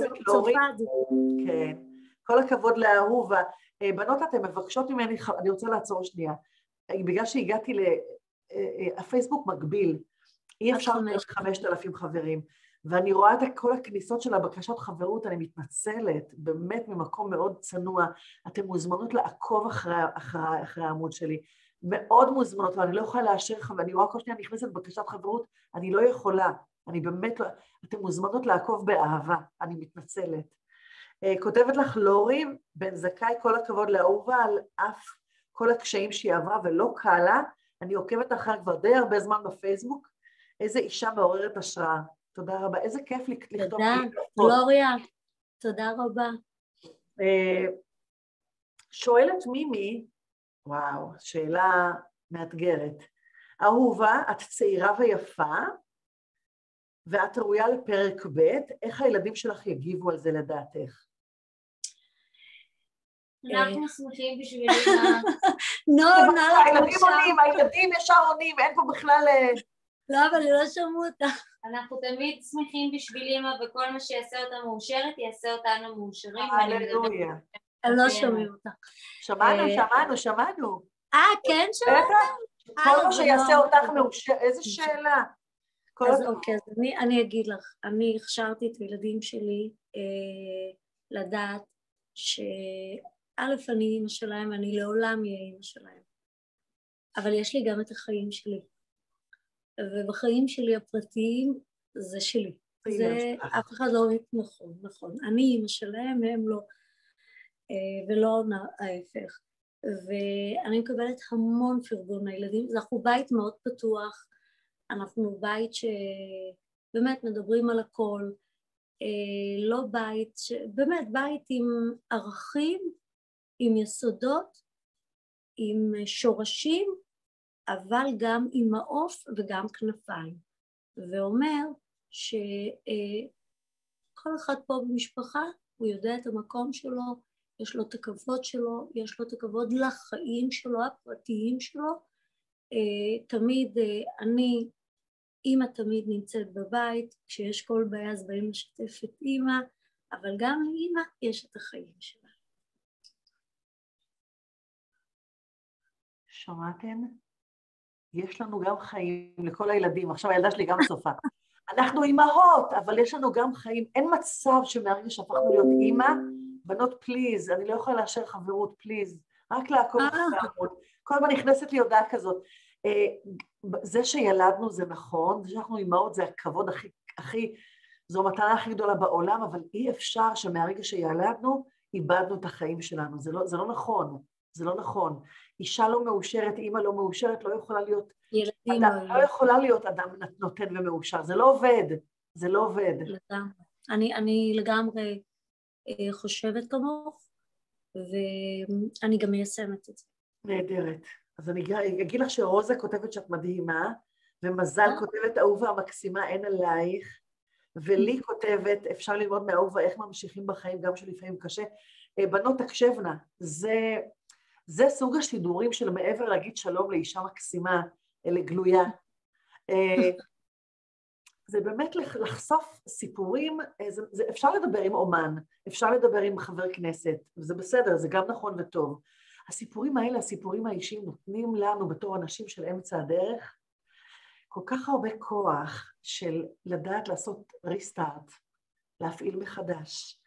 כן, כל הכבוד לאהובה. בנות, אתן מבקשות ממני, אני רוצה לעצור שנייה, בגלל שהגעתי הפייסבוק מגביל, אי אפשר 5,000 חברים, ואני רואה את כל הכניסות של הבקשות חברות, אני מתנצלת, באמת ממקום מאוד צנוע, אתן מוזמנות לעקוב אחרי העמוד שלי, מאוד מוזמנות, ואני לא יכולה לאשר, ואני רואה כל שניה נכנסת בקשת חברות, אני לא יכולה, אני באמת לא, אתן מוזמנות לעקוב באהבה, אני מתנצלת. כותבת לך לורי, בן זכאי, כל הכבוד לאהובה על אף כל הקשיים שהיא עברה ולא קלה, אני עוקבת אחר כבר די הרבה זמן בפייסבוק, איזה אישה מעוררת השראה, תודה רבה, איזה כיף לכתוב. תודה, לוריה, תודה רבה. שואלת מימי, וואו, שאלה מאתגרת. אהובה, את צעירה ויפה, ואת ראויה לפרק ב', איך הילדים שלך יגיבו על זה לדעתך? אנחנו שמחים בשביל אמא. הילדים עונים, הילדים ישר עונים, אין פה בכלל... לא, אבל לא שמעו אותה. אנחנו תמיד שמחים בשביל אמא, וכל מה שיעשה אותה מאושרת, יעשה אותנו מאושרים. הללויה. הם לא שומעים אותה. שמענו. כן, שמעתם? כל מה שיעשה אותך מאושרת, איזה שאלה. אז אוקיי, אז אני אגיד לך, אני הכשרתי את הילדים שלי לדעת שא' אני אמא שלהם, אני לעולם אהיה אמא שלהם. אבל יש לי גם את החיים שלי. ובחיים שלי הפרטיים זה שלי. זה אף אחד לא נכון. אני אמא שלהם, הם לא, ולא ההפך. ואני מקבלת המון פרגון מהילדים, אנחנו בית מאוד פתוח, אנחנו בית שבאמת מדברים על הכל, לא בית, באמת בית עם ערכים, עם יסודות, עם שורשים, אבל גם עם מעוף וגם כנפיים. ואומר שכל אחד פה במשפחה, הוא יודע את המקום שלו, יש לו את הכבוד שלו, יש לו את הכבוד לחיים שלו, הפרטיים שלו. תמיד אמא תמיד נמצאת בבית, כשיש כל בעיה אז באים לשתף את אמא, אבל גם לאמא יש את החיים שלה. שמעתם? יש לנו גם חיים לכל הילדים, עכשיו הילדה שלי גם צופה. אנחנו אימהות, אבל יש לנו גם חיים, אין מצב שמהרגע שהפכנו להיות אימא, בנות פליז, אני לא יכולה לאשר חברות פליז, רק לעקוב אחרי כל הזמן נכנסת לי הודעה כזאת. זה שילדנו זה נכון, זה שאנחנו אימהות זה הכבוד הכי, זו המתנה הכי גדולה בעולם, אבל אי אפשר שמהרגע שילדנו, איבדנו את החיים שלנו, זה לא נכון, זה לא נכון. אישה לא מאושרת, אימא לא מאושרת, לא יכולה להיות, לא יכולה להיות אדם נותן ומאושר, זה לא עובד, זה לא עובד. אני לגמרי חושבת כמוך, ואני גם מיישמת את זה. נהדרת. אז אני אגיד לך שרוזה כותבת שאת מדהימה, ומזל כותבת אהובה המקסימה אין עלייך, ולי כותבת אפשר ללמוד מאהובה איך ממשיכים בחיים, גם שלפעמים קשה. בנות תקשבנה, זה סוג השידורים של מעבר להגיד שלום לאישה מקסימה, לגלויה. זה באמת לחשוף סיפורים, אפשר לדבר עם אומן, אפשר לדבר עם חבר כנסת, וזה בסדר, זה גם נכון וטוב. הסיפורים האלה, הסיפורים האישיים, נותנים לנו בתור אנשים של אמצע הדרך, כל כך הרבה כוח של לדעת לעשות ריסטארט, להפעיל מחדש,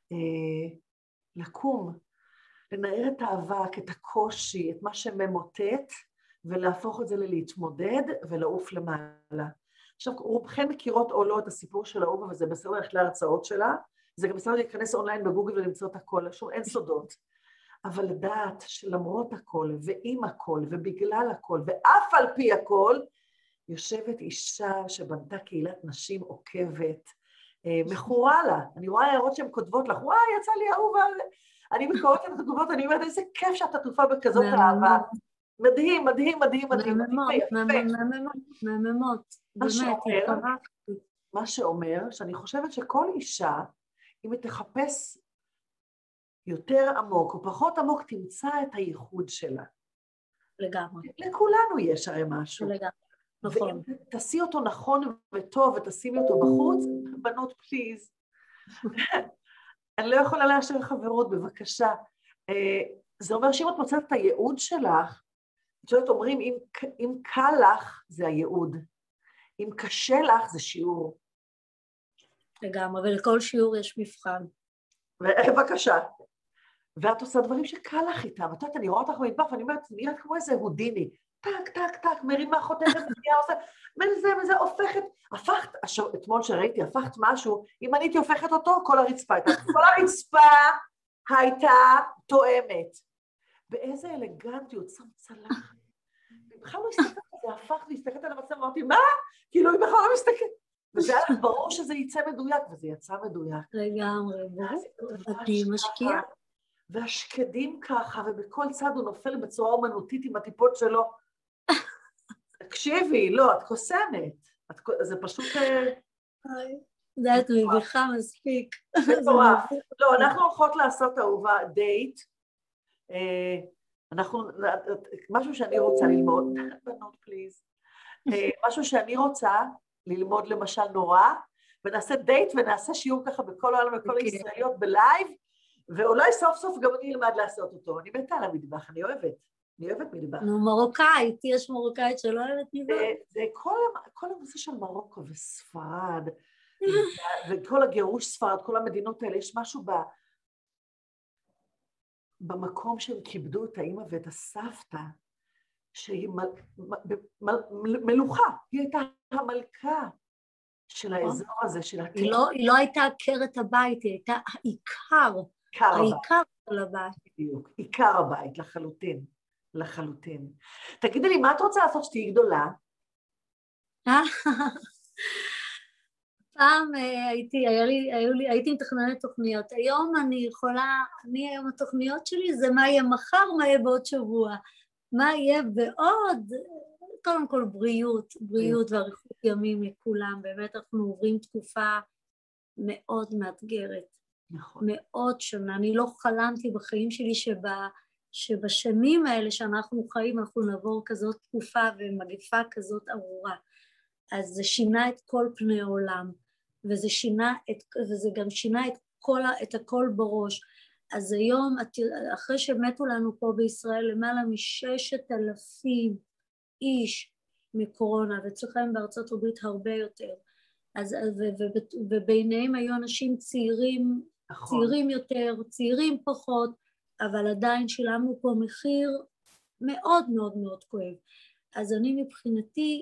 לקום, לנער את האבק, את הקושי, את מה שממוטט, ולהפוך את זה ללהתמודד ולעוף למעלה. עכשיו, רובכן מכירות או לא את הסיפור של אהובה, וזה בסדר ללכת להרצאות שלה, זה גם בסדר להיכנס אונליין בגוגל ולמצוא את הכל, שום אין סודות. אבל לדעת שלמרות הכל, ועם הכל, ובגלל הכל, ואף על פי הכל, יושבת אישה שבנתה קהילת נשים עוקבת, מכורה לה. אני רואה הערות שהן כותבות לך, וואי, יצא לי אהובה, אני מקוראת את התגובות, אני אומרת, איזה כיף שאת עטופה בכזאת אהבה. מדהים, מדהים, מדהים, מדהים. מהממות, באמת, מה שאומר, שאני חושבת שכל אישה, אם היא תחפש יותר עמוק או פחות עמוק, תמצא את הייחוד שלה. לגמרי. לכולנו יש הרי משהו. לגמרי, נכון. ואם תעשי אותו נכון וטוב ותשימי אותו בחוץ, בנות פליז. אני לא יכולה לאשר חברות, בבקשה. זה אומר שאם את מוצאת את הייעוד שלך, את יודעת, אומרים, אם קל לך, זה הייעוד. אם קשה לך, זה שיעור. לגמרי, ולכל שיעור יש מבחן. בבקשה. ואת עושה דברים שקל לך איתם. את יודעת, אני רואה אותך במטבח, ואני אומרת, נראית כמו איזה הודיני. טק, טק, טק, מרימה חותכת, עושה, מזה הופכת, הפכת, אתמול שראיתי, הפכת משהו, אם אני הייתי הופכת אותו, כל הרצפה הייתה תואמת. באיזה אלגנטיות, שם צלחת. בכלל לא הסתכלת על זה, הפכת והסתכלת על המצב, אמרתי, מה? כאילו, היא בכלל לא מסתכלת. וזה היה ברור שזה יצא מדויק, וזה יצא מדויק. לגמרי, ברור, אני משקיעה. והשקדים ככה, ובכל צד הוא נופל בצורה אומנותית עם הטיפות שלו. תקשיבי, לא, את קוסמת. זה פשוט... זה את מביכה מספיק. מטורף. לא, אנחנו הולכות לעשות, אהובה, דייט. משהו שאני רוצה ללמוד, בנות פליז, משהו שאני רוצה ללמוד למשל נורא, ונעשה דייט ונעשה שיעור ככה בכל העולם, בכל הישראליות בלייב, ואולי סוף סוף גם אני אלמד לעשות אותו. אני מתה על המטבח, אני אוהבת מטבח. נו, מרוקאית, יש מרוקאית שלא אוהבת מטבח. זה כל הנושא של מרוקו וספרד, וכל הגירוש ספרד, כל המדינות האלה, יש משהו במקום שהם כיבדו את האמא ואת הסבתא, שהיא מלוכה, היא הייתה המלכה של האזור הזה, של הטבע. היא לא הייתה עקרת הבית, היא הייתה העיקר של הבית. בדיוק, עיקר הבית, לחלוטין. תגידי לי, מה את רוצה לעשות שתהיי גדולה? פעם הייתי מתכננת תוכניות, היום היום התוכניות שלי זה מה יהיה מחר, מה יהיה בעוד שבוע, מה יהיה בעוד, קודם כל בריאות ואריכות ימים לכולם, באמת אנחנו עוברים תקופה מאוד מאתגרת, נכון. מאוד שונה, אני לא חלמתי בחיים שלי שבשנים האלה שאנחנו חיים אנחנו נעבור כזאת תקופה ומגפה כזאת ארורה, אז זה שינה את כל פני העולם, וזה גם שינה את הכל בראש. אז היום, אחרי שמתו לנו פה בישראל למעלה מ6,000 איש מקורונה, ואצלכם בארצות הברית הרבה יותר, וביניהם היו אנשים צעירים, נכון. צעירים יותר, צעירים פחות, אבל עדיין שילמנו פה מחיר מאוד מאוד מאוד כואב. אז אני מבחינתי,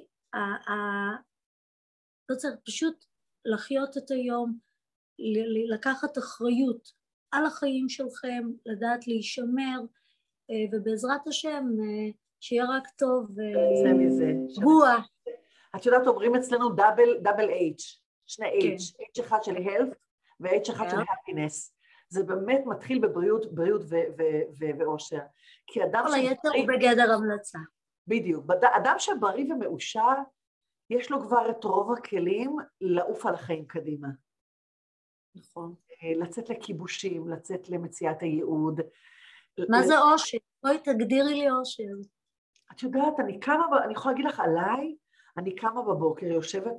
לא צריך פשוט לחיות את היום, לקחת אחריות על החיים שלכם, לדעת להישמר, ובעזרת השם שיהיה רק טוב רגוע. את יודעת, אומרים אצלנו דאבל H, שני H, H אחד של health ו-H אחד של happiness. זה באמת מתחיל בבריאות ואושר. כי אדם כל היתר הוא בגדר המלצה. בדיוק. אדם שבריא ומאושר, יש לו כבר את רוב הכלים לעוף על החיים קדימה. נכון. לצאת לכיבושים, לצאת למציאת הייעוד. מה זה אושר? בואי תגדירי לי אושר. את יודעת, אני יכולה להגיד לך עליי, אני קמה בבוקר, יושבת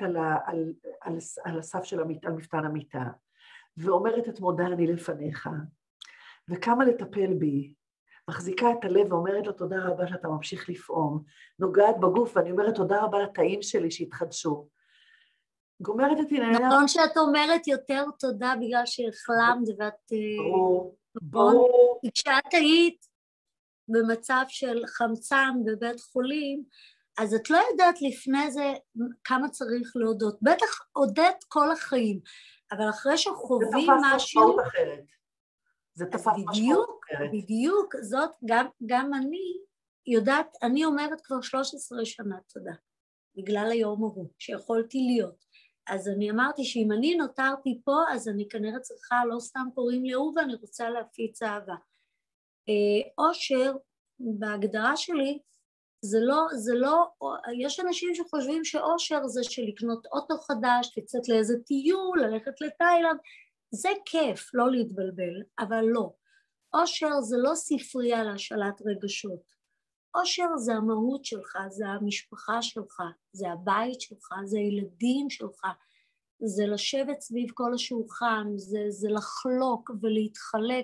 על הסף של על מפתן המיטה, ואומרת את מודה אני לפניך, וקמה לטפל בי, מחזיקה את הלב ואומרת לו תודה רבה שאתה ממשיך לפעום, נוגעת בגוף ואני אומרת תודה רבה לתאים שלי שהתחדשו. גומרת את עניינה. נכון שאת אומרת יותר תודה בגלל שהחלמת ואת... ברור. כשאת היית במצב של חמצן בבית חולים, אז את לא יודעת לפני זה כמה צריך להודות. בטח הודית כל החיים, אבל אחרי שחווים משהו... זה תפס משמעות אחרת. זה תפס משמעות אחרת. בדיוק, זאת גם אני יודעת, אני אומרת כבר 13 שנה תודה, בגלל היום ההוא, שיכולתי להיות. אז אני אמרתי שאם אני נותרתי פה, אז אני כנראה צריכה, לא סתם קוראים לי אהובה, אני רוצה להפיץ אהבה. אושר, בהגדרה שלי, זה לא, יש אנשים שחושבים שאושר זה של לקנות אוטו חדש, לצאת לאיזה טיול, ללכת לתאילנד, זה כיף, לא להתבלבל, אבל לא. אושר זה לא ספרייה להשאלת רגשות. אושר זה המהות שלך, זה המשפחה שלך, זה הבית שלך, זה הילדים שלך, זה לשבת סביב כל השולחן, זה לחלוק ולהתחלק,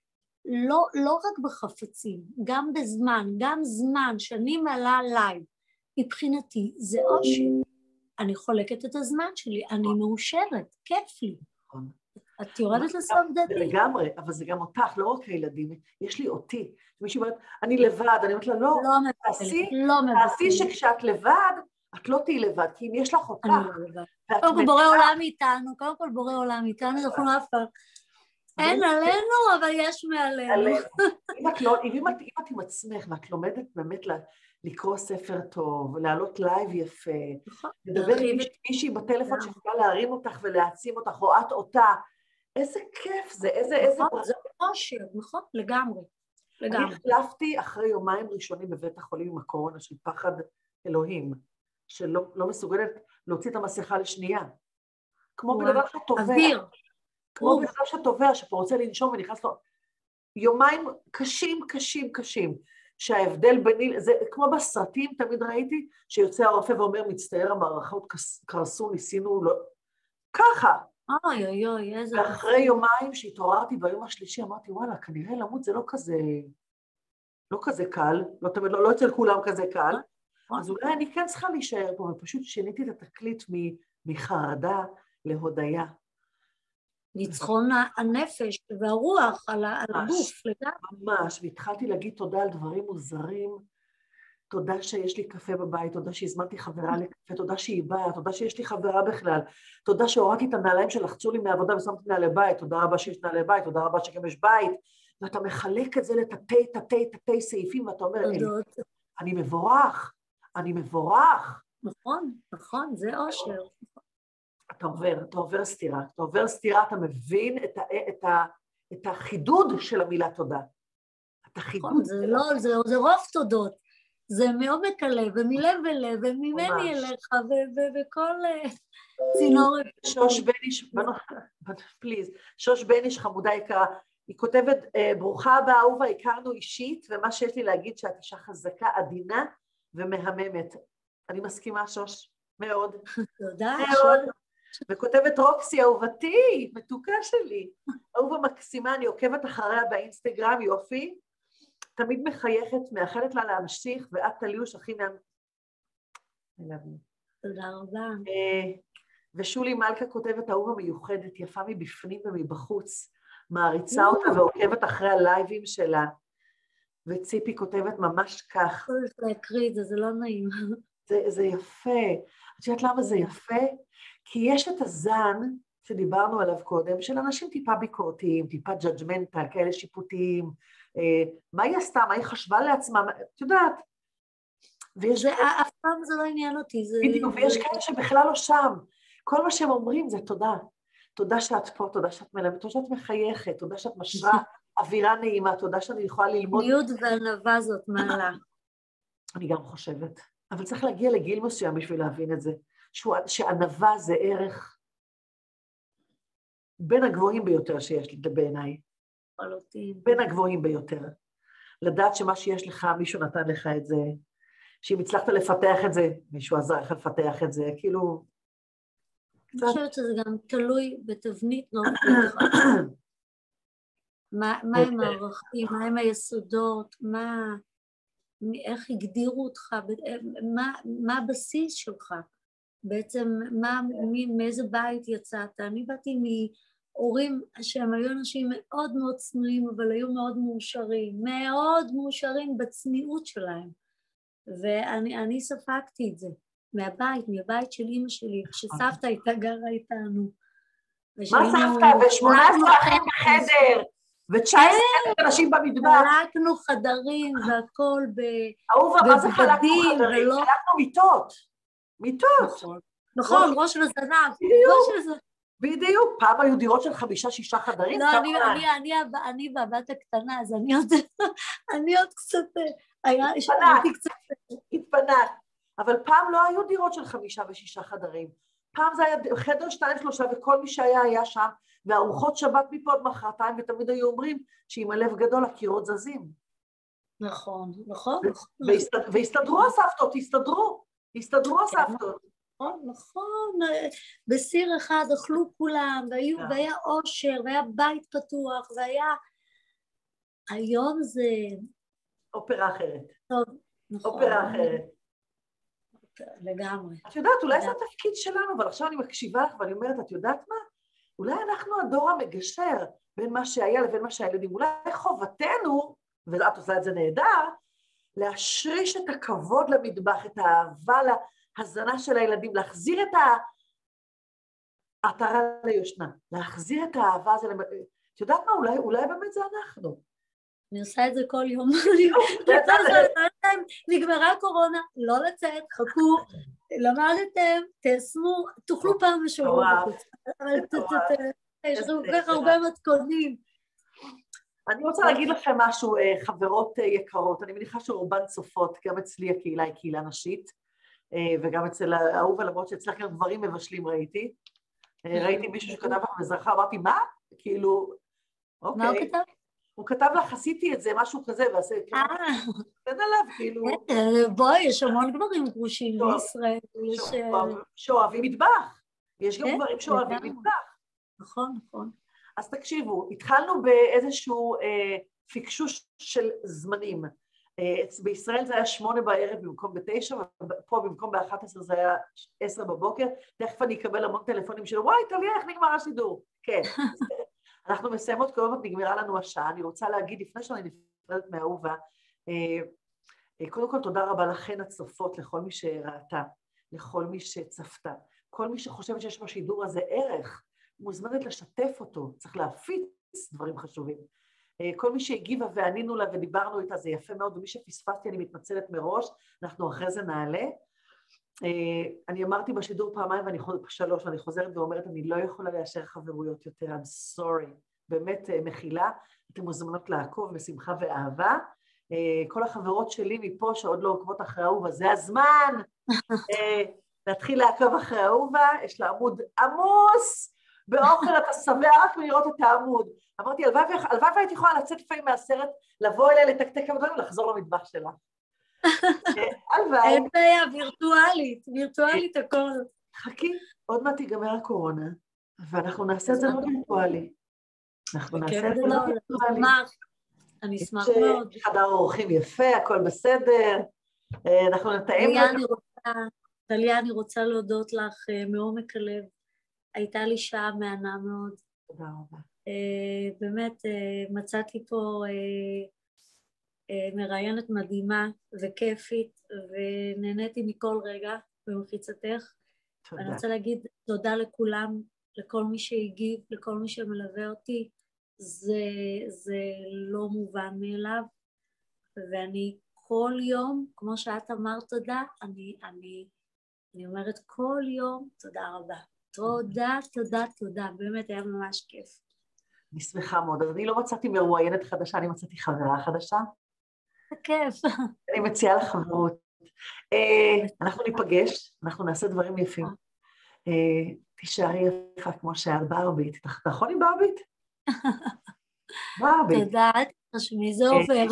לא רק בחפצים, גם בזמן, גם זמן שאני מעלה לייב, מבחינתי זה אושר. אני חולקת את הזמן שלי, אני מאושרת, כיף לי. את יורדת לסוף דעתי. לגמרי, אבל זה גם אותך, לא רק הילדים, יש לי אותי. מישהי אומרת, אני לבד, אני אומרת לה, לא, תעשי שכשאת לבד, את לא תהיי לבד, כי אם יש לך אותך. אני לא לבד. קודם כל בורא עולם איתנו, אנחנו אף פעם. אין עלינו, אבל יש מעלינו. אם את עם עצמך, ואת לומדת באמת לקרוא ספר טוב, להעלות לייב יפה, לדבר עם מישהי בטלפון שיכולה להרים אותך ולהעצים אותך, או את אותה, איזה כיף זה, איזה אושר, נכון? לגמרי. אני החלפתי אחרי יומיים ראשונים בבית החולים עם הקורונה של פחד אלוהים, שלא מסוגלת להוציא את המסכה לשנייה. כמו בן אדם שטובע. אוויר. כמו בן אדם שטובע, שפה רוצה לנשום ונכנס לו. יומיים קשים, קשים, קשים. שההבדל ביני, זה כמו בסרטים תמיד ראיתי, שיוצא הרופא ואומר, מצטער המערכות קרסו, ניסינו, לא... ככה. אוי, אוי, אוי, איזה... ואחרי יומיים שהתעוררתי ביום השלישי, אמרתי, וואלה, כנראה למות זה לא כזה קל, לא תמיד, לא אצל כולם כזה קל, אז אולי אני כן צריכה להישאר פה, ופשוט שיניתי את התקליט מחרדה להודיה. ניצחון הנפש והרוח על הגוף, לגמרי. ממש, והתחלתי להגיד תודה על דברים מוזרים, תודה שיש לי קפה בבית, תודה שהזמנתי חברה לקפה, תודה שהיא באה, תודה שיש לי חברה בכלל, תודה שהורדתי את הנעליים שלחצו לי מהעבודה ושמתי נעלי בית, תודה רבה שיש נעלי בית, תודה רבה שגם יש בית, ואתה מחלק את זה לתתי סעיפים, ואתה אומר, אני מבורך, אני מבורך. נכון, נכון, זה אושר. אתה עובר סתירה, אתה מבין את החידוד של המילה תודה. את החידוד. זה רוב תודות. זה מעומק הלב, ומלב אל לב, וממני אליך, וכל צינור. שוש בניש, חמודה יקרה, היא כותבת, ברוכה הבאה אהובה, הכרנו אישית, ומה שיש לי להגיד שאת אישה חזקה, עדינה ומהממת. אני מסכימה, שוש, מאוד. תודה, שוש. וכותבת רוקסי, אהובתי, מתוקה שלי. אהובה מקסימה, אני עוקבת אחריה באינסטגרם, יופי. תמיד מחייכת, מאחלת לה להמשיך, ואת תליוש הכי תודה רבה. ושולי מלכה כותבת, אהובה מיוחדת, יפה מבפנים ומבחוץ, מעריצה אותה ועוקבת אחרי הלייבים שלה, וציפי כותבת ממש כך. צריך להקריא את זה, זה לא נעים. זה יפה. את יודעת למה זה יפה? כי יש את הזן שדיברנו עליו קודם, של אנשים טיפה ביקורתיים, טיפה ג'אג'מנטל, כאלה שיפוטיים, מה היא עשתה, מה היא חשבה לעצמה, את יודעת. אף פעם זה לא עניין אותי. בדיוק, ויש כאלה שבכלל לא שם. כל מה שהם אומרים זה תודה. תודה שאת פה, תודה שאת מלמדת, תודה שאת מחייכת, תודה שאת משרה אווירה נעימה, תודה שאני יכולה ללמוד. ניוד וענווה זאת מעלה. אני גם חושבת. אבל צריך להגיע לגיל מסוים בשביל להבין את זה. שענווה זה ערך בין הגבוהים ביותר שיש לי בעיניי. בין הגבוהים ביותר. לדעת שמה שיש לך, מישהו נתן לך את זה, שאם הצלחת לפתח את זה, מישהו עזר לך לפתח את זה, כאילו... אני חושבת שזה גם תלוי בתבנית נורא. מה הם הערכים, מה הם היסודות, איך הגדירו אותך, מה הבסיס שלך, בעצם מאיזה בית יצאת. אני באתי מהורים שהם היו אנשים מאוד מאוד צנועים, אבל היו מאוד מאושרים בצניעות שלהם, ואני ספגתי את זה מהבית של אמא שלי, כשסבתא הייתה גרה איתנו. מה סבתא? ו18 אחים בחדר, ו19 אנשים במטבח. חלקנו חדרים והכל אהובה, מה זה חלקנו חדרים? חלקנו מיטות. נכון, ראש וזנב. בדיוק, פעם היו דירות של 5-6 חדרים. לא, אני והבת הקטנה, אז אני עוד קצת... התפנה. אבל פעם לא היו דירות של 5 ו6 חדרים. פעם זה היה חדר 2-3, וכל מי שהיה שם, וארוחות שבת מפה עד מחרתיים, ותמיד היו אומרים שעם הלב גדול הקירות זזים. נכון. והסתדרו הסבתות, הסתדרו הסבתות. נכון, בסיר אחד אכלו כולם, והיה אושר, והיה בית פתוח, היום זה... אופרה אחרת. טוב, נכון. אופרה אחרת. לגמרי. את יודעת, אולי זה התפקיד שלנו, אבל עכשיו אני מקשיבה לך ואני אומרת, את יודעת מה? אולי אנחנו הדור המגשר בין מה שהיה לבין מה שהילדים, אולי חובתנו, ואת עושה את זה נהדר, להשריש את הכבוד למטבח, את האהבה להזנה של הילדים, להחזיר את העטרה ליושנה, להחזיר את האהבה הזה, את יודעת מה? אולי באמת זה אנחנו. אני עושה את זה כל יום. נגמרה הקורונה, לא לצאת, חכו, למדתם, תשמו, תאכלו פעם בשבוע. אבל יש לנו כך הרבה מתכונים. אני רוצה להגיד לכם משהו, חברות יקרות, אני מניחה שרובן צופות, גם אצלי הקהילה היא קהילה נשית, וגם אצל האהובה, למרות שאצלך גם גברים מבשלים ראיתי. ראיתי מישהו שכתב לך מזרחה, אמרתי, מה? כאילו, אוקיי. מה הוא כתב? הוא כתב לך, עשיתי את זה, משהו כזה, ועשה, תן עליו, כאילו. בואי, יש המון גברים גרושים בישראל. שאוהבים מטבח. יש גם גברים שאוהבים מטבח. נכון, נכון. אז תקשיבו, התחלנו באיזשהו פיקשוש של זמנים. בישראל זה היה 8 בערב במקום ב9, ופה במקום ב11 זה היה 10 בבוקר. תכף אני אקבל המון טלפונים של, וואי, טליה, איך נגמר השידור? כן. אנחנו מסיימות, כל עוד נגמרה לנו השעה. אני רוצה להגיד, לפני שאני נפרדת מאהובה, קודם כל תודה רבה לכן הצופות, לכל מי שראתה, לכל מי שצפתה, כל מי שחושבת שיש בשידור הזה ערך, מוזמנת לשתף אותו, צריך להפיץ דברים חשובים. כל מי שהגיבה וענינו לה ודיברנו איתה, זה יפה מאוד, ומי שפספסתי אני מתנצלת מראש, אנחנו אחרי זה נעלה. אני אמרתי בשידור פעמיים ושלוש, ואני חוזרת ואומרת, אני לא יכולה לאשר חברויות יותר, I'm sorry, באמת מחילה, אתם מוזמנות לעקוב בשמחה ואהבה. כל החברות שלי מפה שעוד לא עוקבות אחרי אהובה, זה הזמן להתחיל לעקוב אחרי אהובה, יש לה עמוד עמוס, באוכל אתה שבע רק מלראות את העמוד. אמרתי, הלוואי והייתי יכולה לצאת לפעמים מהסרט, לבוא אליה, לתקתק כמה דברים ולחזור למטבח שלה. הלוואי. אין בעיה, וירטואלית הכל. חכי, עוד מעט תיגמר הקורונה, ואנחנו נעשה את זה לא וירטואלי. אנחנו נעשה את זה לא וירטואלי. אני אשמח מאוד. חדר אורחים יפה, הכל בסדר. אנחנו נתאם. טליה, אני רוצה להודות לך מעומק הלב. הייתה לי שעה מענה מאוד. תודה רבה. באמת מצאתי פה מראיינת מדהימה וכיפית, ונהניתי מכל רגע במחיצתך. תודה. אני רוצה להגיד תודה לכולם, לכל מי שהגיב, לכל מי שמלווה אותי. זה לא מובן מאליו, ואני כל יום, כמו שאת אמרת תודה, אני אומרת כל יום תודה רבה. תודה, באמת היה ממש כיף. אני שמחה מאוד, אז אני לא מצאתי מרואיינת חדשה, אני מצאתי חברה חדשה. זה כיף. אני מציעה לך חברות. אנחנו ניפגש, אנחנו נעשה דברים יפים. תישארי יפה כמו שאת ברבית. אתה יכול עם ברבית? ברבית. תודה, תשמעי, זה עובר.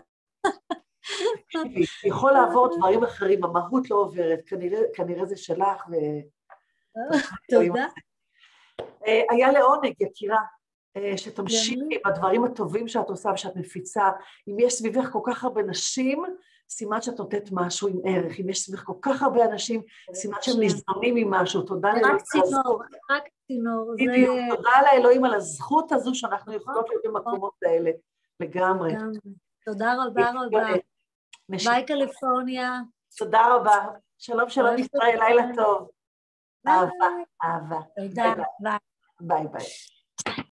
יכול לעבור דברים אחרים, המהות לא עוברת, כנראה זה שלך תודה. היה לעונג, יקירה, שתמשיכי בדברים הטובים שאת עושה ושאת מפיצה. אם יש סביבך כל כך הרבה נשים, סימן שאת נותנת משהו עם ערך. אם יש סביבך כל כך הרבה אנשים, סימן שהם נזדונים עם משהו. תודה לאלוהים. רק צינור. תודה לאלוהים על הזכות הזו שאנחנו יכולות להיות במקומות האלה. לגמרי. תודה רבה. ביי קליפורניה. תודה רבה. שלום ישראל, לילה טוב. אהבה. תודה, ביי. ביי.